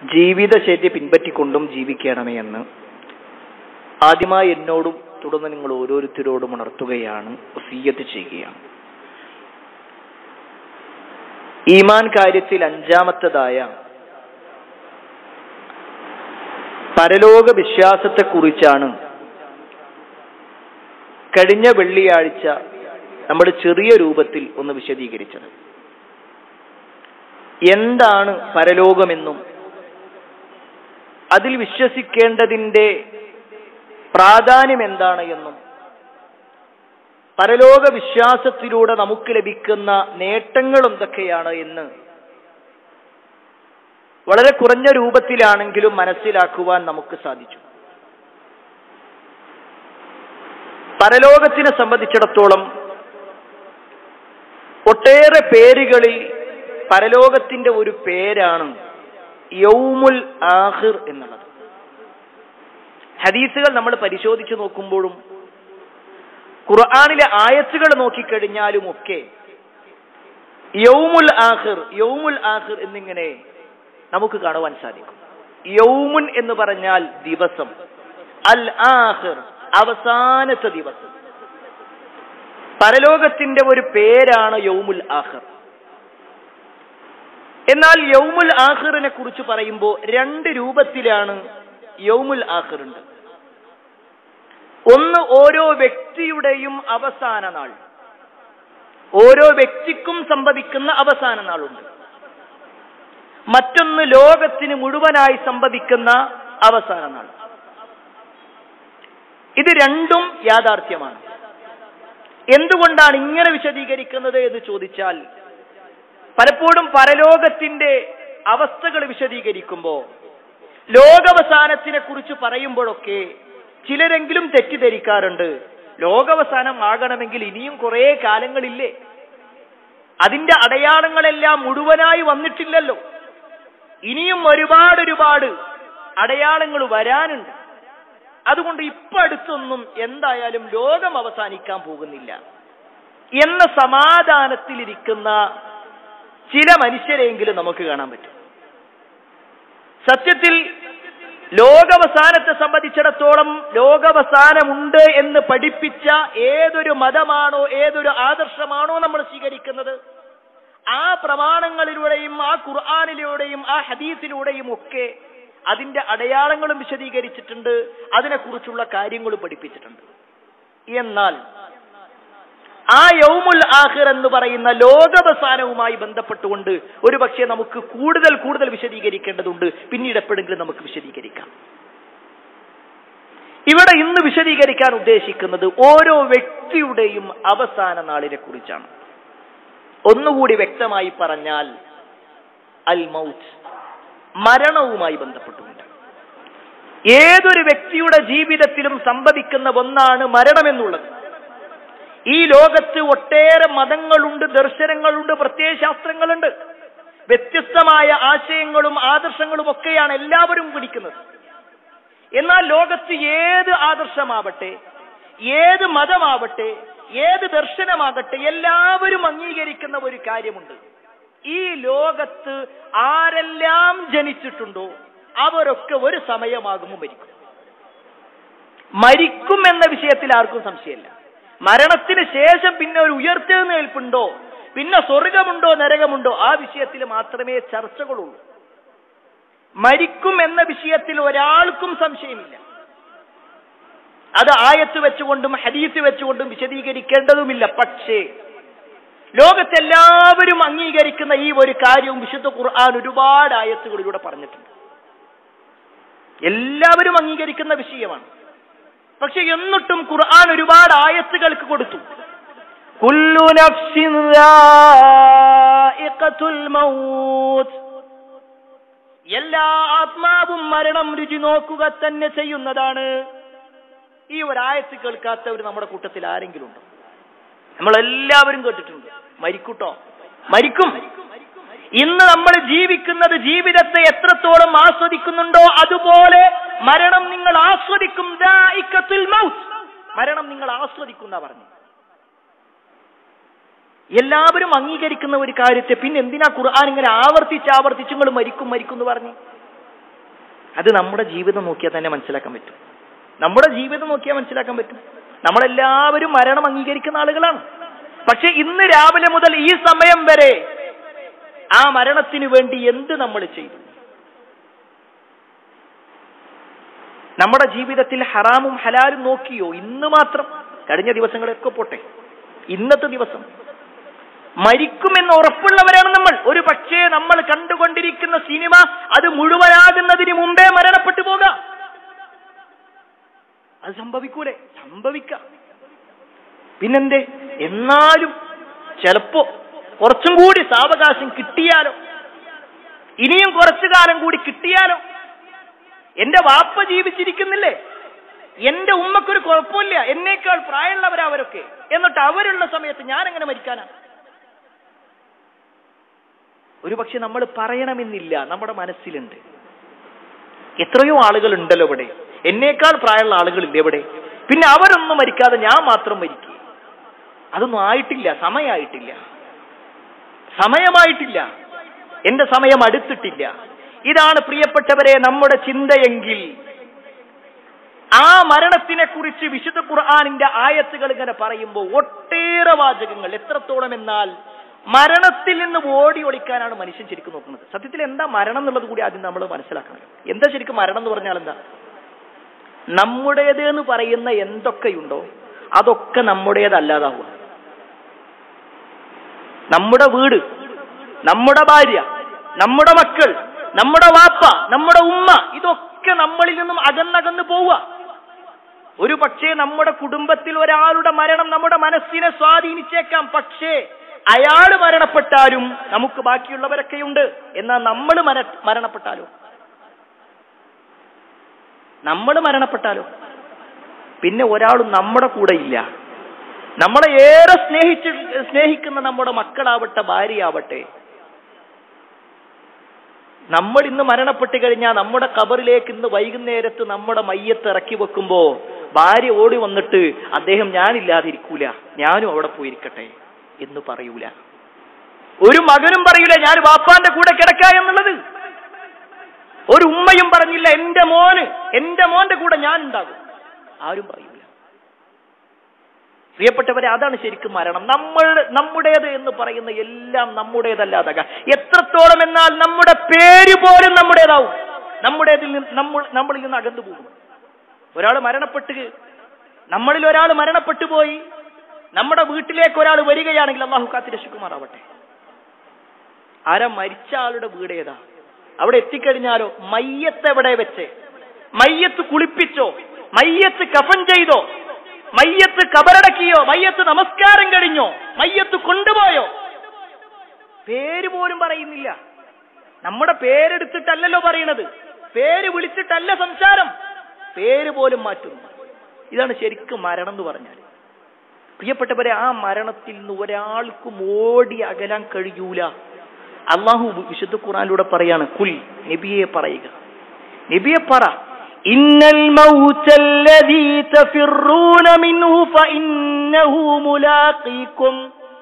ജീവിതശൈലി പിൻപറ്റിക്കൊണ്ടും ജീവിക്കണമേ എന്ന് ആദ്യമായി എന്നോടും തുടർന്ന് നിങ്ങൾ ഓരോരുത്തരോടും ഉണർത്തുകയാണ്, വസിയ്യത്ത് ചെയ്യുകയാണ്. ഈമാൻ കാര്യത്തിൽ അഞ്ചാമത്തേതായ പരലോക വിശ്വാസത്തെക്കുറിച്ചാണ് കഴിഞ്ഞ വെള്ളിയാഴ്ച നമ്മൾ ചെറിയ രൂപത്തിൽ ഒന്ന് വിശദീകരിച്ചത്. എന്താണ് പരലോകമെന്നും അതിൽ വിശ്വസിക്കേണ്ടതിന്റെ പ്രാധാന്യം എന്താണ് എന്നും പരലോക വിശ്വാസത്തിലൂടെ നമുക്ക് ലഭിക്കുന്ന നേട്ടങ്ങൾ എന്തൊക്കെയാണ് എന്ന് വളരെ കുറഞ്ഞ രൂപത്തിലാണെങ്കിലും മനസ്സിലാക്കുവാൻ നമുക്ക് സാധിച്ചു. പരലോകത്തിനെ സംബന്ധിച്ചിടത്തോളം ഒട്ടേറെ പേരുകളിൽ പരലോകത്തിന്റെ ഒരു പേരാണ് യൗമുൽ ആഖിർ എന്നുള്ളത്. ഹദീസുകൾ നമ്മൾ പരിശോധിച്ചു നോക്കുമ്പോഴും ഖുർആനിലെ ആയത്തുകൾ നോക്കിക്കഴിഞ്ഞാലും ഒക്കെ യൗമുൽ ആഖിർ എന്നിങ്ങനെ നമുക്ക് കാണുവാൻ സാധിക്കും. യൗമുൻ എന്ന് പറഞ്ഞാൽ ദിവസം, അൽ ആഖിർ അവസാനത്തെ ദിവസം. പരലോകത്തിന്റെ ഒരു പേരാണ് യൗമുൽ ആഖിർ. എന്നാൽ യൗമുൽ ആഖിറിനെ കുറിച്ച് പറയുമ്പോൾ രണ്ട് രൂപത്തിലാണ് യൗമുൽ ആഖിർ ഉണ്ട്. ഒന്ന് ഓരോ വ്യക്തിയുടെയും അവസാന നാൾ, ഓരോ വ്യക്തിക്കും സംഭവിക്കുന്ന അവസാന നാളുണ്ട്. മറ്റൊന്ന് ലോകത്തിന് മുഴുവനായി സംഭവിക്കുന്ന അവസാന നാൾ. ഇത് രണ്ടും യാഥാർത്ഥ്യമാണ്. എന്തുകൊണ്ടാണ് ഇങ്ങനെ വിശദീകരിക്കുന്നത് എന്ന് ചോദിച്ചാൽ, പലപ്പോഴും പരലോകത്തിന്റെ അവസ്ഥകൾ വിശദീകരിക്കുമ്പോൾ ലോകാവസാനത്തിനെ കുറിച്ച് പറയുമ്പോഴൊക്കെ ചിലരെങ്കിലും തെറ്റിദ്ധരിക്കാറുണ്ട്. ലോകാവസാനം ആകണമെങ്കിൽ ഇനിയും കുറെ കാലങ്ങളില്ലേ, അതിന്റെ അടയാളങ്ങളെല്ലാം മുഴുവനായി വന്നിട്ടില്ലല്ലോ, ഇനിയും ഒരുപാട് അടയാളങ്ങൾ വരാനുണ്ട്, അതുകൊണ്ട് ഇപ്പൊ അടുത്തൊന്നും എന്തായാലും ലോകം അവസാനിക്കാൻ പോകുന്നില്ല എന്ന സമാധാനത്തിലിരിക്കുന്ന ചില മനുഷ്യരെങ്കിലും നമുക്ക് കാണാൻ പറ്റും. സത്യത്തിൽ ലോകാവസാനത്തെ സംബന്ധിച്ചിടത്തോളം ലോകാവസാനമുണ്ട് എന്ന് പഠിപ്പിച്ച ഏതൊരു മതമാണോ ഏതൊരു ആദർശമാണോ നമ്മൾ സ്വീകരിക്കുന്നത്, ആ പ്രമാണങ്ങളിലൂടെയും ആ ഖുർആനിലൂടെയും ആ ഹദീസിലൂടെയും ഒക്കെ അതിന്റെ അടയാളങ്ങളും വിശദീകരിച്ചിട്ടുണ്ട്, അതിനെക്കുറിച്ചുള്ള കാര്യങ്ങളും പഠിപ്പിച്ചിട്ടുണ്ട്. എന്നാൽ ആ യൗമുൽ ആഖിർ എന്ന് പറയുന്ന ലോകാവസാനവുമായി ബന്ധപ്പെട്ടുകൊണ്ട് ഒരു പക്ഷേ നമുക്ക് കൂടുതൽ വിശദീകരിക്കേണ്ടതുണ്ട്. പിന്നീട് എപ്പോഴെങ്കിലും നമുക്ക് വിശദീകരിക്കാം. ഇവിടെ ഇന്ന് വിശദീകരിക്കാൻ ഉദ്ദേശിക്കുന്നത് ഓരോ വ്യക്തിയുടെയും അവസാന നാളിനെ കുറിച്ചാണ്. ഒന്നുകൂടി വ്യക്തമായി പറഞ്ഞാൽ അൽ മൗത്ത്, മരണവുമായി ബന്ധപ്പെട്ടുകൊണ്ട് ഏതൊരു വ്യക്തിയുടെ ജീവിതത്തിലും സംഭവിക്കുന്ന ഒന്നാണ് മരണമെന്നുള്ളത്. ഈ ലോകത്ത് ഒട്ടേറെ മതങ്ങളുണ്ട്, ദർശനങ്ങളുണ്ട്, പ്രത്യയശാസ്ത്രങ്ങളുണ്ട്, വ്യത്യസ്തമായ ആശയങ്ങളും ആദർശങ്ങളും ഒക്കെയാണ് എല്ലാവരും പിടിക്കുന്നത്. എന്നാൽ ലോകത്ത് ഏത് ആദർശമാവട്ടെ, ഏത് മതമാവട്ടെ, ഏത് ദർശനമാകട്ടെ, എല്ലാവരും അംഗീകരിക്കുന്ന ഒരു കാര്യമുണ്ട്. ഈ ലോകത്ത് ആരെല്ലാം ജനിച്ചിട്ടുണ്ടോ അവരൊക്കെ ഒരു സമയമാകുമ്പോൾ മരിക്കും എന്ന വിഷയത്തിൽ ആർക്കും സംശയമില്ല. മരണത്തിന് ശേഷം പിന്നെ ഒരു ഉയർത്തെഴുന്നേൽപ്പുണ്ടോ, പിന്നെ സ്വർഗമുണ്ടോ നരകമുണ്ടോ, ആ വിഷയത്തിൽ മാത്രമേ ചർച്ചകളുള്ളൂ. മരിക്കും എന്ന വിഷയത്തിൽ ഒരാൾക്കും സംശയമില്ല. അത് ആയത്ത് വെച്ചുകൊണ്ടും ഹദീസ് വെച്ചുകൊണ്ടും വിശദീകരിക്കേണ്ടതുമില്ല. പക്ഷേ ലോകത്തെല്ലാവരും അംഗീകരിക്കുന്ന ഈ ഒരു കാര്യവും വിശുദ്ധ ഖുർആൻ ഒരുപാട് ആയത്തുകളിലൂടെ പറഞ്ഞിട്ടുണ്ട്. എല്ലാവരും അംഗീകരിക്കുന്ന വിഷയമാണ്. പക്ഷെ എന്നിട്ടും ഖുർആൻ ഒരുപാട് ആയത്തുകൾക്ക് കൊടുത്തു. കുല്ലു നഫ്സിൻ ദാഇഖത്തുൽ മൗത്ത്, എല്ലാ ആത്മാവും മരണം രുചി നോക്കുക തന്നെ ചെയ്യുന്നതാണ്. ഈ ഒരു ആയത്ത് കേൾക്കാത്തവർ നമ്മുടെ കൂട്ടത്തിൽ ആരെങ്കിലും ഉണ്ടോ? നമ്മളെല്ലാവരും കേട്ടിട്ടുണ്ട്. മരിക്കൂട്ടോ, മരിക്കും. ഇന്ന് നമ്മൾ ജീവിക്കുന്നത് ജീവിതത്തെ എത്രത്തോളം ആസ്വദിക്കുന്നുണ്ടോ അതുപോലെ മരണം നിങ്ങൾ ആസ്വദിക്കും. ദാഇഖത്തുൽ മൗത്ത്, മരണം നിങ്ങൾ ആസ്വദിക്കുന്ന പറഞ്ഞു. എല്ലാവരും അംഗീകരിക്കുന്ന ഒരു കാര്യത്തെ പിന്നെ എന്തിനാ ഖുർആൻ ഇങ്ങനെ ആവർത്തിച്ച് നിങ്ങൾ മരിക്കും എന്ന് പറഞ്ഞു? അത് നമ്മുടെ ജീവിതം നോക്കിയാൽ തന്നെ മനസ്സിലാക്കാൻ പറ്റും. നമ്മുടെ ജീവിതം നോക്കിയാൽ മനസ്സിലാക്കാൻ പറ്റും. നമ്മളെല്ലാവരും മരണം അംഗീകരിക്കുന്ന ആളുകളാണ്. പക്ഷെ ഇന്ന് രാവിലെ മുതൽ ഈ സമയം വരെ ആ മരണത്തിന് വേണ്ടി എന്ത് നമ്മൾ ചെയ്തു? നമ്മുടെ ജീവിതത്തിൽ ഹറാമും ഹലാലും നോക്കിയോ? ഇന്ന് മാത്രം, കഴിഞ്ഞ ദിവസങ്ങളൊക്കെ പോട്ടെ, ഇന്നത്തെ ദിവസം മരിക്കുമെന്ന് ഉറപ്പുള്ളവരാണ് നമ്മൾ. ഒരു പക്ഷേ നമ്മൾ കണ്ടുകൊണ്ടിരിക്കുന്ന സിനിമ അത് മുഴുവനാകുന്നതിന് മുമ്പേ മരണപ്പെട്ടു പോകാം. അത് സംഭവിക്കൂലേ? സംഭവിക്കാം. പിന്നെന്തേ? എന്നാലും ചിലപ്പോ കുറച്ചും കൂടി സാവകാശം കിട്ടിയാലോ, ഇനിയും കുറച്ചു കാലം കൂടി കിട്ടിയാലോ. എന്റെ വാപ്പ ജീവിച്ചിരിക്കുന്നില്ലേ, എന്റെ ഉമ്മക്കൊരു കുഴപ്പമില്ല, എന്നേക്കാൾ പ്രായമുള്ളവരവരൊക്കെ, എന്നിട്ട് അവരുള്ള സമയത്ത് ഞാൻ എങ്ങനെ മരിക്കാനാ? ഒരു പക്ഷെ നമ്മൾ പറയണമെന്നില്ല, നമ്മുടെ മനസ്സിലുണ്ട്. എത്രയോ ആളുകൾ ഉണ്ടല്ലോ ഇവിടെ, എന്നേക്കാൾ പ്രായമുള്ള ആളുകളില്ല ഇവിടെ. പിന്നെ അവരൊന്നും മരിക്കാതെ ഞാൻ മാത്രം മരിക്കുക. അതൊന്നും ആയിട്ടില്ല, സമയമായിട്ടില്ല, എന്റെ സമയം അടുത്തിട്ടില്ല. ഇതാണ് പ്രിയപ്പെട്ടവരെ നമ്മുടെ ചിന്തയെങ്കിൽ ആ മരണത്തിനെ കുറിച്ച് വിശുദ്ധ ഖുർആനിന്റെ ആയത്തുകൾ ഇങ്ങനെ പറയുമ്പോൾ ഒട്ടേറെ വാചകങ്ങൾ. എത്രത്തോളം എന്നാൽ മരണത്തിൽ നിന്ന് ഓടി ഒളിക്കാനാണ് മനുഷ്യൻ ശരിക്കും നോക്കുന്നത്. സത്യത്തിൽ എന്താ മരണം എന്നുള്ളത് കൂടി ആദ്യം നമ്മൾ മനസ്സിലാക്കണം. എന്താ ശരിക്കും മരണം എന്ന് പറഞ്ഞാൽ എന്താ? നമ്മുടേത് എന്ന് പറയുന്ന എന്തൊക്കെയുണ്ടോ അതൊക്കെ നമ്മുടേതല്ലാതാവുക. നമ്മുടെ വീട്, നമ്മുടെ ഭാര്യ, നമ്മുടെ മക്കൾ, നമ്മുടെ വാപ്പ, നമ്മുടെ ഉമ്മ, ഇതൊക്കെ നമ്മളിൽ നിന്നും അകന്നകന്ന് പോവുക. ഒരു പക്ഷേ നമ്മുടെ കുടുംബത്തിൽ ഒരാളുടെ മരണം നമ്മുടെ മനസ്സിനെ സ്വാധീനിച്ചേക്കാം. പക്ഷേ അയാൾ മരണപ്പെട്ടാലും നമുക്ക് ബാക്കിയുള്ളവരൊക്കെയുണ്ട്. എന്നാൽ നമ്മൾ മരണപ്പെട്ടാലോ പിന്നെ ഒരാളും നമ്മുടെ കൂടെ ഇല്ല. നമ്മളെ ഏറെ സ്നേഹിക്കുന്ന നമ്മുടെ മക്കളാവട്ടെ, ഭാര്യയാവട്ടെ, നമ്മൾ ഇന്ന് മരണപ്പെട്ട് കഴിഞ്ഞാൽ നമ്മുടെ ഖബറിലേക്ക് ഇന്ന് വൈകുന്നേരത്ത് നമ്മുടെ മയ്യത്ത് ഇറക്കി വെക്കുമ്പോ ഭാര്യ ഓടി വന്നിട്ട് അദ്ദേഹം ഞാനില്ലാതിരിക്കൂല, ഞാനും അവിടെ പോയിരിക്കട്ടെ എന്ന് പറയൂല. ഒരു മകനും പറയൂല ഞാൻ വാപ്പാന്റെ കൂടെ കിടക്ക എന്നുള്ളത്. ഒരു ഉമ്മയും പറഞ്ഞില്ല എന്റെ മോന്റെ കൂടെ ഞാൻ ഉണ്ടാകും. ആരും പറയൂല. പ്രിയപ്പെട്ടവരെ, അതാണ് ശരിക്കും മരണം. നമ്മുടേത് എന്ന് പറയുന്ന എല്ലാം നമ്മുടേതല്ലാതാകാം. എത്രത്തോളം എന്നാൽ നമ്മുടെ പേര് പോലും നമ്മുടേതാവും. നമ്മളിൽ നിന്ന് അകന്നു പോകും. നമ്മളിൽ ഒരാൾ മരണപ്പെട്ടു പോയി നമ്മുടെ വീട്ടിലേക്ക് ഒരാൾ വരികയാണെങ്കിൽ അള്ളാഹു കാത്തിരക്ഷിക്കുമാറാവട്ടെ. ആരാ മരിച്ച ആളുടെ വീട് ഏതാ? അവിടെ എത്തിക്കഴിഞ്ഞാലോ മയ്യത്ത് എവിടെ വെച്ച്? മയ്യത്ത് കുളിപ്പിച്ചോ? മയ്യത്ത് കഫൻ ചെയ്തോ? മയ്യത്ത് കബറടക്കിയോ? മയ്യത്ത് നമസ്കാരം കഴിഞ്ഞോ? മയ്യത്ത് കൊണ്ടുപോയോ? പേര് പോലും പറയുന്നില്ല. നമ്മുടെ പേരെടുത്തിട്ടല്ലല്ലോ പറയണത്, പേര് വിളിച്ചിട്ടല്ല സംസാരം, പേര് പോലും മാറ്റുന്നു. ഇതാണ് ശരിക്കും മരണം എന്ന് പറഞ്ഞാൽ. പ്രിയപ്പെട്ടവരെ, ആ മരണത്തിൽ നിന്ന് ഒരാൾക്കും ഓടി അകലാൻ കഴിയൂല. അള്ളാഹു വിശുദ്ധ ഖുർആനിലൂടെ പറയാണ്, കുൽ, നബിയെ പറയുക, നബിയെ പറ, ഇന്നൽ മൗതല്ലദീ തഫിറൂന മിൻഹു ഫഇന്നഹു മുലാഖീകും.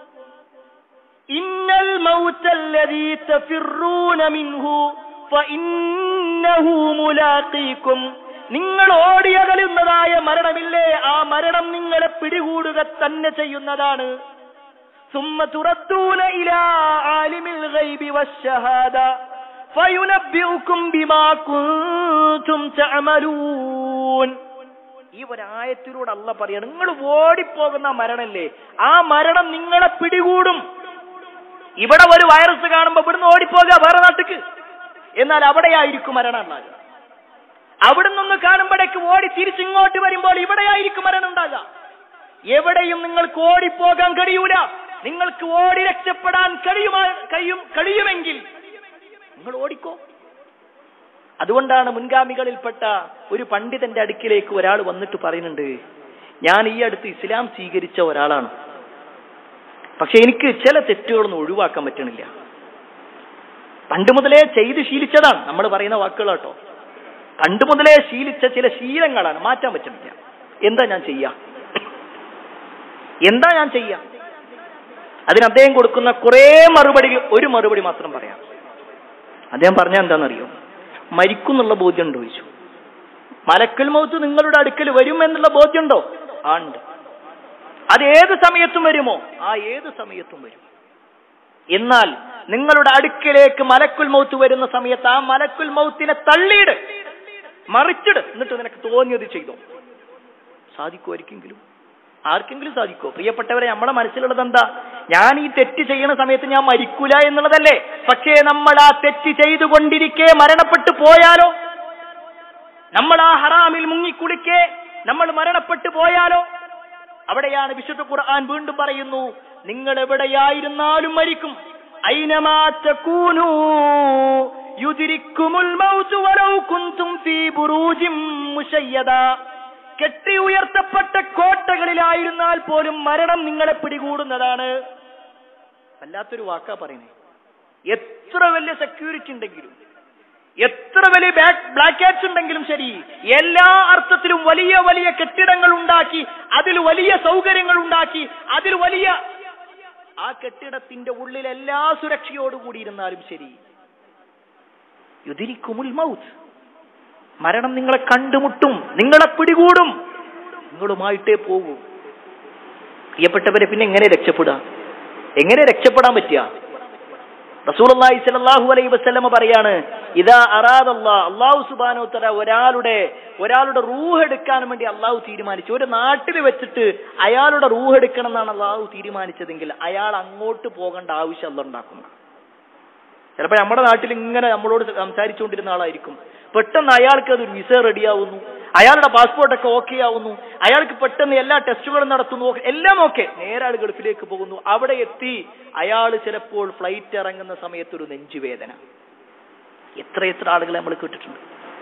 ഇന്നൽ മൗതല്ലദീ തഫിറൂന മിൻഹു ഫഇന്നഹു മുലാഖീകും. നിങ്ങൾ ഓടിയകലുന്നതായ മരണമില്ലേ, ആ മരണം നിങ്ങളെ പിടികൂടുക തന്നെ ചെയ്യുന്നതാണ്. സുമ്മ തുറദ്ദൂന ഇലാ ആലിമിൽ ഗൈബി വശ്ശഹാദ ഫയുനബ്ബിഉകും ബിമാ കുൻതും തഅമലൂൻ. ഈ ഒരായത്തിലൂടെ അല്ലാഹ് പറയാണ്, നിങ്ങൾ ഓടിപ്പോകുന്ന മരണല്ലേ, ആ മരണം നിങ്ങളെ പിടികൂടും. ഇവിടെ ഒരു വൈറസ് കാണുമ്പോൾ ഇവിടുന്ന് ഓടിപ്പോകുക വേറെ നാട്ടിക്ക്, എന്നാൽ അവിടെയായിരിക്കും മരണം ഉണ്ടാകുക. അവിടുന്ന് കാണുമ്പോഴേക്ക് ഓടി തിരിച്ചിങ്ങോട്ട് വരുമ്പോൾ ഇവിടെയായിരിക്കും മരണം ഉണ്ടാകുക. എവിടെയും നിങ്ങൾക്ക് ഓടിപ്പോകാൻ കഴിയൂല. നിങ്ങൾക്ക് ഓടി രക്ഷപ്പെടാൻ കഴിയുമെങ്കിൽ നിങ്ങൾ ഓടിക്കോ. അതുകൊണ്ടാണ് മുൻഗാമികളിൽപ്പെട്ട ഒരു പണ്ഡിതന്റെ അടുക്കിലേക്ക് ഒരാൾ വന്നിട്ട് പറയുന്നുണ്ട്, ഞാൻ ഈ അടുത്ത് ഇസ്ലാം സ്വീകരിച്ച ഒരാളാണ്, പക്ഷെ എനിക്ക് ചില തെറ്റുകളൊന്നും ഒഴിവാക്കാൻ പറ്റണില്ല. പണ്ട് മുതലേ ചെയ്ത് ശീലിച്ചതാണ്, നമ്മൾ പറയുന്ന വാക്കുകൾ കേട്ടോ, പണ്ട് മുതലേ ശീലിച്ച ചില ശീലങ്ങളാണ്, മാറ്റാൻ പറ്റുന്നില്ല. എന്താ ഞാൻ ചെയ്യാ? അതിന് അദ്ദേഹം കൊടുക്കുന്ന കുറെ മറുപടി, ഒരു മറുപടി മാത്രം പറയാം. അദ്ദേഹം പറഞ്ഞ എന്താണെന്നറിയോ? മരിക്കുന്നുള്ള ബോധ്യമുണ്ടോ ചോദിച്ചു. മലക്കുൽ മൗത്ത് നിങ്ങളുടെ അടുക്കൽ വരും എന്നുള്ള ബോധ്യമുണ്ടോ? ഉണ്ട്. അത് ഏത് സമയത്തും വരുമോ? ഏത് സമയത്തും വരും. എന്നാൽ നിങ്ങളുടെ അടുക്കലേക്ക് മലക്കുൽ മൗത്ത് വരുന്ന സമയത്ത് ആ മലക്കുൽ മൗത്തിനെ തള്ളിയിട്, മറിച്ചിട്, എന്നിട്ട് നിനക്ക് തോന്നിയത് ചെയ്തോ. സാധിക്കുമായിരിക്കെങ്കിലും? ആർക്കെങ്കിലും സാധിക്കോ? പ്രിയപ്പെട്ടവരെ, നമ്മളെ മനസ്സിലുള്ളത് എന്താ? ഞാൻ ഈ തെറ്റ് ചെയ്യുന്ന സമയത്ത് ഞാൻ മരിക്കൂല എന്നുള്ളതല്ലേ. പക്ഷേ നമ്മൾ ആ തെറ്റ് ചെയ്തുകൊണ്ടിരിക്കെ മരണപ്പെട്ടു പോയാലോ? നമ്മൾ ആ ഹറാമിൽ മുങ്ങിക്കുളിക്കെ നമ്മൾ മരണപ്പെട്ടു പോയാലോ? അവിടെയാണ് വിശുദ്ധ ഖുർആൻ വീണ്ടും പറയുന്നു, നിങ്ങൾ എവിടെയായിരുന്നാലും മരിക്കും. ഐനമാ തകൂനൂ യുദ്രിക്കുമുൽ മൗതു വലൗ കുൻതും ഫീ ബുറൂജിൻ മുശയ്യദ. കെട്ടി ഉയർത്തപ്പെട്ട കോട്ടകളിലായിരുന്നാൽ പോലും മരണം നിങ്ങളെ പിടികൂടുന്നതാണ്. വല്ലാത്തൊരു വാക്കാ പറയുന്നേ. എത്ര വലിയ സെക്യൂരിറ്റി ഉണ്ടെങ്കിലും, എത്ര വലിയ ബ്ലാക്ക് കാറ്റ്സ് ഉണ്ടെങ്കിലും ശരി, എല്ലാ അർത്ഥത്തിലും വലിയ വലിയ കെട്ടിടങ്ങൾ ഉണ്ടാക്കി, അതിൽ വലിയ സൗകര്യങ്ങൾ ഉണ്ടാക്കി, അതിൽ വലിയ ആ കെട്ടിടത്തിന്റെ ഉള്ളിൽ എല്ലാ സുരക്ഷയോടുകൂടി ഇരുന്നാലും ശരി, യുദ്രിക്കുമുൽ മൗത്ത്, മരണം നിങ്ങളെ കണ്ടുമുട്ടും, നിങ്ങളെ പിടികൂടും, നിങ്ങളുമായിട്ടേ പോകൂ. പ്രിയപ്പെട്ടവരെ, പിന്നെ എങ്ങനെ രക്ഷപ്പെടാം? എങ്ങനെ രക്ഷപ്പെടാൻ പറ്റുക? റസൂലുള്ളാഹി സ്വല്ലല്ലാഹു അലൈഹി വസല്ലം പറയാണ്, ഇദാ അറാദല്ലാഹ്, അല്ലാഹു സുബ്ഹാനഹു വതആല ഒരാളുടെ റൂഹ് എടുക്കാൻ വേണ്ടി അല്ലാഹു തീരുമാനിച്ചു, ഒരു നാട്ടിൽ വെച്ചിട്ട് അയാളുടെ റൂഹ് എടുക്കണം എന്നാണ് അല്ലാഹു തീരുമാനിച്ചതെങ്കിൽ അയാൾ അങ്ങോട്ട് പോകേണ്ട ആവശ്യം അല്ലാഹു ഉണ്ടാക്കുന്നു. ചിലപ്പോൾ നമ്മുടെ നാട്ടിൽ ഇങ്ങനെ നമ്മളോട് സംസാരിച്ചുകൊണ്ടിരുന്ന ആളായിരിക്കും, പെട്ടെന്ന് അയാൾക്ക് അതൊരു വിസ റെഡിയാവുന്നു, അയാളുടെ പാസ്പോർട്ടൊക്കെ ഓക്കെ ആവുന്നു, അയാൾക്ക് പെട്ടെന്ന് എല്ലാ ടെസ്റ്റുകളും നടത്തുന്നു, എല്ലാം ഓക്കെ, നേരെ ആൾ ഗൾഫിലേക്ക് പോകുന്നു. അവിടെ എത്തി അയാൾ ചിലപ്പോൾ ഫ്ലൈറ്റ് ഇറങ്ങുന്ന സമയത്ത് ഒരു നെഞ്ചുവേദന. എത്ര ആളുകളെ നമ്മൾ കേട്ടിട്ടുണ്ട്.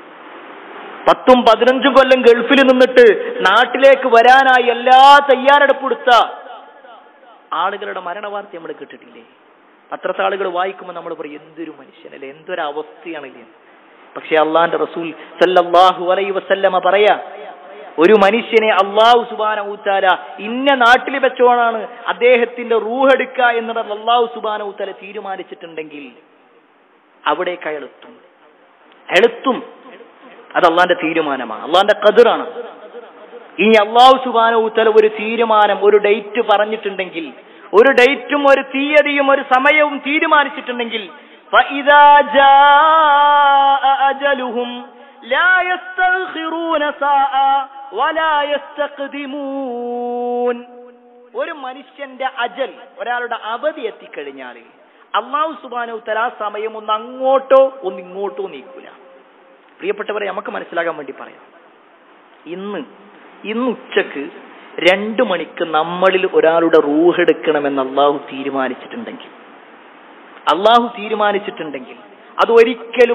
10-15 കൊല്ലം ഗൾഫിൽ നിന്നിട്ട് നാട്ടിലേക്ക് വരാനായി എല്ലാ തയ്യാറെടുപ്പെടുത്ത ആളുകളുടെ മരണവാർത്ത നമ്മൾ കേട്ടിട്ടില്ലേ? പത്രത്തെ ആളുകൾ വായിക്കുമ്പോൾ നമ്മൾ പറയും, എന്തൊരു മനുഷ്യനല്ലേ, എന്തൊരവസ്ഥയാണല്ലേ. പക്ഷെ അള്ളാന്റെ റസൂൽ സല്ലല്ലാഹു അലൈഹി വസല്ലമ പറയാ, ഒരു മനുഷ്യനെ അല്ലാഹു സുബ്ഹാനഹു തആല ഇന്ന നാട്ടിൽ വെച്ചോണാണ് അദ്ദേഹത്തിന്റെ റൂഹ് എടുക്കുക എന്നത് അല്ലാഹു സുബ്ഹാനഹു തആല തീരുമാനിച്ചിട്ടുണ്ടെങ്കിൽ അവിടേക്ക് അയാളെത്തും. അത് അള്ളാന്റെ തീരുമാനമാണ്, അള്ളാന്റെ ഖദറാണ്. ഇനി അല്ലാഹു സുബ്ഹാനഹു തആല ഒരു തീരുമാനം, ഒരു ഡേറ്റ് പറഞ്ഞിട്ടുണ്ടെങ്കിൽ, ഒരു ഡേറ്റും ഒരു തീയതിയും ഒരു സമയവും തീരുമാനിച്ചിട്ടുണ്ടെങ്കിൽ, فَإِذَا جَاءَ أَجَلُهُمْ لَا يَسْتَأْخِرُونَ سَاعَةً وَلَا يَسْتَقْدِمُونَ. ഒരു മനുഷ്യന്റെ അജൽ, ഒരാളുടെ അവധി എത്തിക്കഴിഞ്ഞാൽ അല്ലാഹു സുബ്ഹാനഹു തആല ആ സമയം ഒന്ന് അങ്ങോട്ടോ ഒന്ന് ഇങ്ങോട്ടോ നീക്കൂല. പ്രിയപ്പെട്ടവരെ, നമുക്ക് മനസ്സിലാകാൻ വേണ്ടി പറയാം, ഇന്ന് ഉച്ചക്ക് 2 മണിക്ക് നമ്മളിൽ ഒരാളുടെ റൂഹ് എടുക്കണമെന്ന് അല്ലാഹു തീരുമാനിച്ചിട്ടുണ്ടെങ്കിൽ അത് ഒരിക്കലും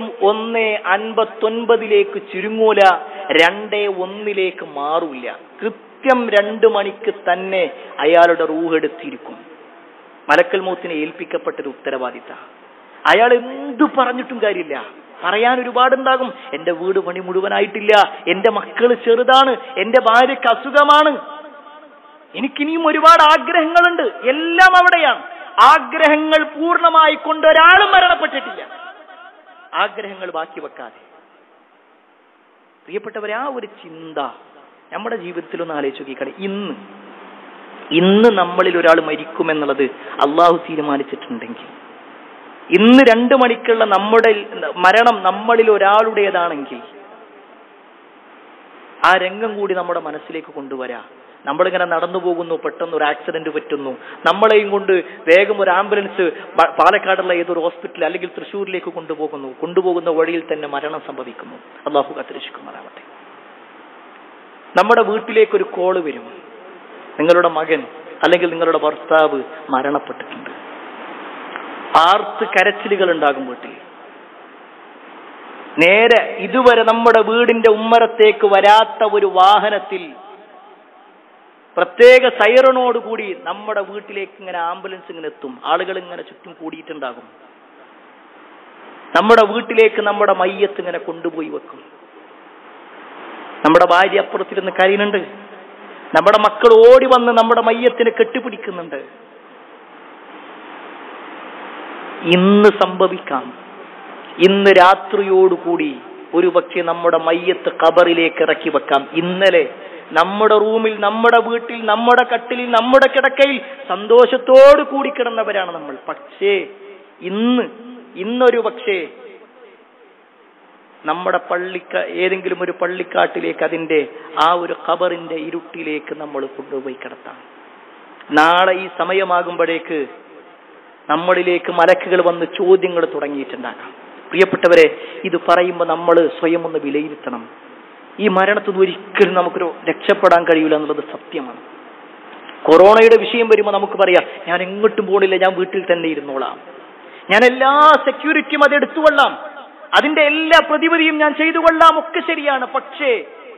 1:59 ചുരുങ്ങൂല, 2:01 മാറൂല. കൃത്യം 2 മണിക്ക് തന്നെ അയാളുടെ റൂഹ് എടുത്തിരിക്കും. മലക്കൽ മൗത്തിനെ ഏൽപ്പിക്കപ്പെട്ടൊരു ഉത്തരവാദിത്ത. അയാൾ എന്തു പറഞ്ഞിട്ടും കാര്യമില്ല, പറയാൻ ഒരുപാടുണ്ടാകും. എന്റെ വീട് പണി മുഴുവനായിട്ടില്ല, എന്റെ മക്കള് ചെറുതാണ്, എന്റെ ഭാര്യക്ക് അസുഖമാണ്, എനിക്കിനിയും ഒരുപാട് ആഗ്രഹങ്ങളുണ്ട്, എല്ലാം അവിടെയാണ്. ആഗ്രഹങ്ങൾ പൂർണ്ണമായി കൊണ്ടൊരാളും മരണപ്പെട്ടിട്ടില്ല, ആഗ്രഹങ്ങൾ ബാക്കി വെക്കാതെ. പ്രിയപ്പെട്ടവരെ, ആ ഒരു ചിന്ത നമ്മുടെ ജീവിതത്തിലൊന്ന് ആലോചിച്ച് നോക്കിക്കട്ടെ. ഇന്ന് നമ്മളിൽ ഒരാൾ മരിക്കുമെന്നുള്ളത് അള്ളാഹു തീരുമാനിച്ചിട്ടുണ്ടെങ്കിൽ, ഇന്ന് 2 മണിക്കുള്ള നമ്മുടെ മരണം നമ്മളിൽ ഒരാളുടേതാണെങ്കിൽ, ആ രംഗം കൂടി നമ്മുടെ മനസ്സിലേക്ക് കൊണ്ടുവരാ. നമ്മളിങ്ങനെ നടന്നു പോകുന്നു, പെട്ടെന്ന് ഒരു ആക്സിഡന്റ് പറ്റുന്നു, നമ്മളെയും കൊണ്ട് വേഗം ഒരു ആംബുലൻസ് പാലക്കാടുള്ള ഏതൊരു ഹോസ്പിറ്റൽ അല്ലെങ്കിൽ തൃശ്ശൂരിലേക്ക് കൊണ്ടുപോകുന്ന വഴിയിൽ തന്നെ മരണം സംഭവിക്കുന്നു. അല്ലാഹു കാത്തുരക്ഷിക്കുമാറാവട്ടെ. നമ്മുടെ വീട്ടിലേക്കൊരു കോള് വരും, നിങ്ങളുടെ മകൻ അല്ലെങ്കിൽ നിങ്ങളുടെ ഭർത്താവ് മരണപ്പെട്ടിട്ടുണ്ട്. ആർത്ത് കരച്ചിലുകൾ ഉണ്ടാകും വീട്ടിൽ. നേരെ ഇതുവരെ നമ്മുടെ വീടിന്റെ ഉമ്മറത്തേക്ക് വരാത്ത ഒരു വാഹനത്തിൽ പ്രത്യേക സൈറനോടുകൂടി നമ്മുടെ വീട്ടിലേക്ക് ഇങ്ങനെ ആംബുലൻസ് ഇങ്ങനെ എത്തും. ആളുകൾ ഇങ്ങനെ ചുറ്റും കൂടിയിട്ടുണ്ടാകും. നമ്മുടെ വീട്ടിലേക്ക് നമ്മുടെ മയ്യത്ത് ഇങ്ങനെ കൊണ്ടുപോയി വെക്കും. നമ്മുടെ ഭാര്യ അപ്പുറത്തിരുന്ന് കരയുന്നുണ്ട്, നമ്മുടെ മക്കൾ ഓടി വന്ന് നമ്മുടെ മയ്യത്തിനെ കെട്ടിപ്പിടിക്കുന്നുണ്ട്. ഇന്ന് സംഭവിക്കാം, ഇന്ന് രാത്രിയോടുകൂടി ഒരുപക്ഷെ നമ്മുടെ മയ്യത്ത് ഖബറിലേക്ക് ഇറക്കി വെക്കാം. ഇന്നലെ നമ്മുടെ റൂമിൽ, നമ്മുടെ വീട്ടിൽ, നമ്മുടെ കട്ടിലിൽ, നമ്മുടെ കിടക്കയിൽ സന്തോഷത്തോടു കൂടി കിടന്നവരാണ് നമ്മൾ. പക്ഷേ ഇന്നൊരു പക്ഷേ നമ്മുടെ ഏതെങ്കിലും ഒരു പള്ളിക്കാട്ടിലേക്ക്, അതിന്റെ ആ ഒരു ഖബറിന്റെ ഇരുട്ടിലേക്ക് നമ്മൾ കൊണ്ടുപോയി കിടത്താം. നാളെ ഈ സമയമാകുമ്പോഴേക്ക് നമ്മളിലേക്ക് മലക്കുകൾ വന്ന് ചോദ്യങ്ങൾ തുടങ്ങിയിട്ടുണ്ടാകാം. പ്രിയപ്പെട്ടവരെ, ഇത് പറയുമ്പോൾ നമ്മൾ സ്വയം ഒന്ന് വിലയിരുത്തണം. ഈ മരണത്തിൽ നിന്ന് ഒരിക്കലും നമുക്കൊരു രക്ഷപ്പെടാൻ കഴിയില്ല എന്നുള്ളത് സത്യമാണ്. കൊറോണയുടെ വിഷയം വരുമ്പോൾ നമുക്ക് പറയാം, ഞാൻ എങ്ങോട്ടും പോണില്ല, ഞാൻ വീട്ടിൽ തന്നെ ഇരുന്നോളാം, ഞാൻ എല്ലാ സെക്യൂരിറ്റിയും അത് എടുത്തുകൊള്ളാം, അതിന്റെ എല്ലാ പ്രതിവിധിയും ഞാൻ ചെയ്തു കൊള്ളാം, ഒക്കെ ശരിയാണ്. പക്ഷേ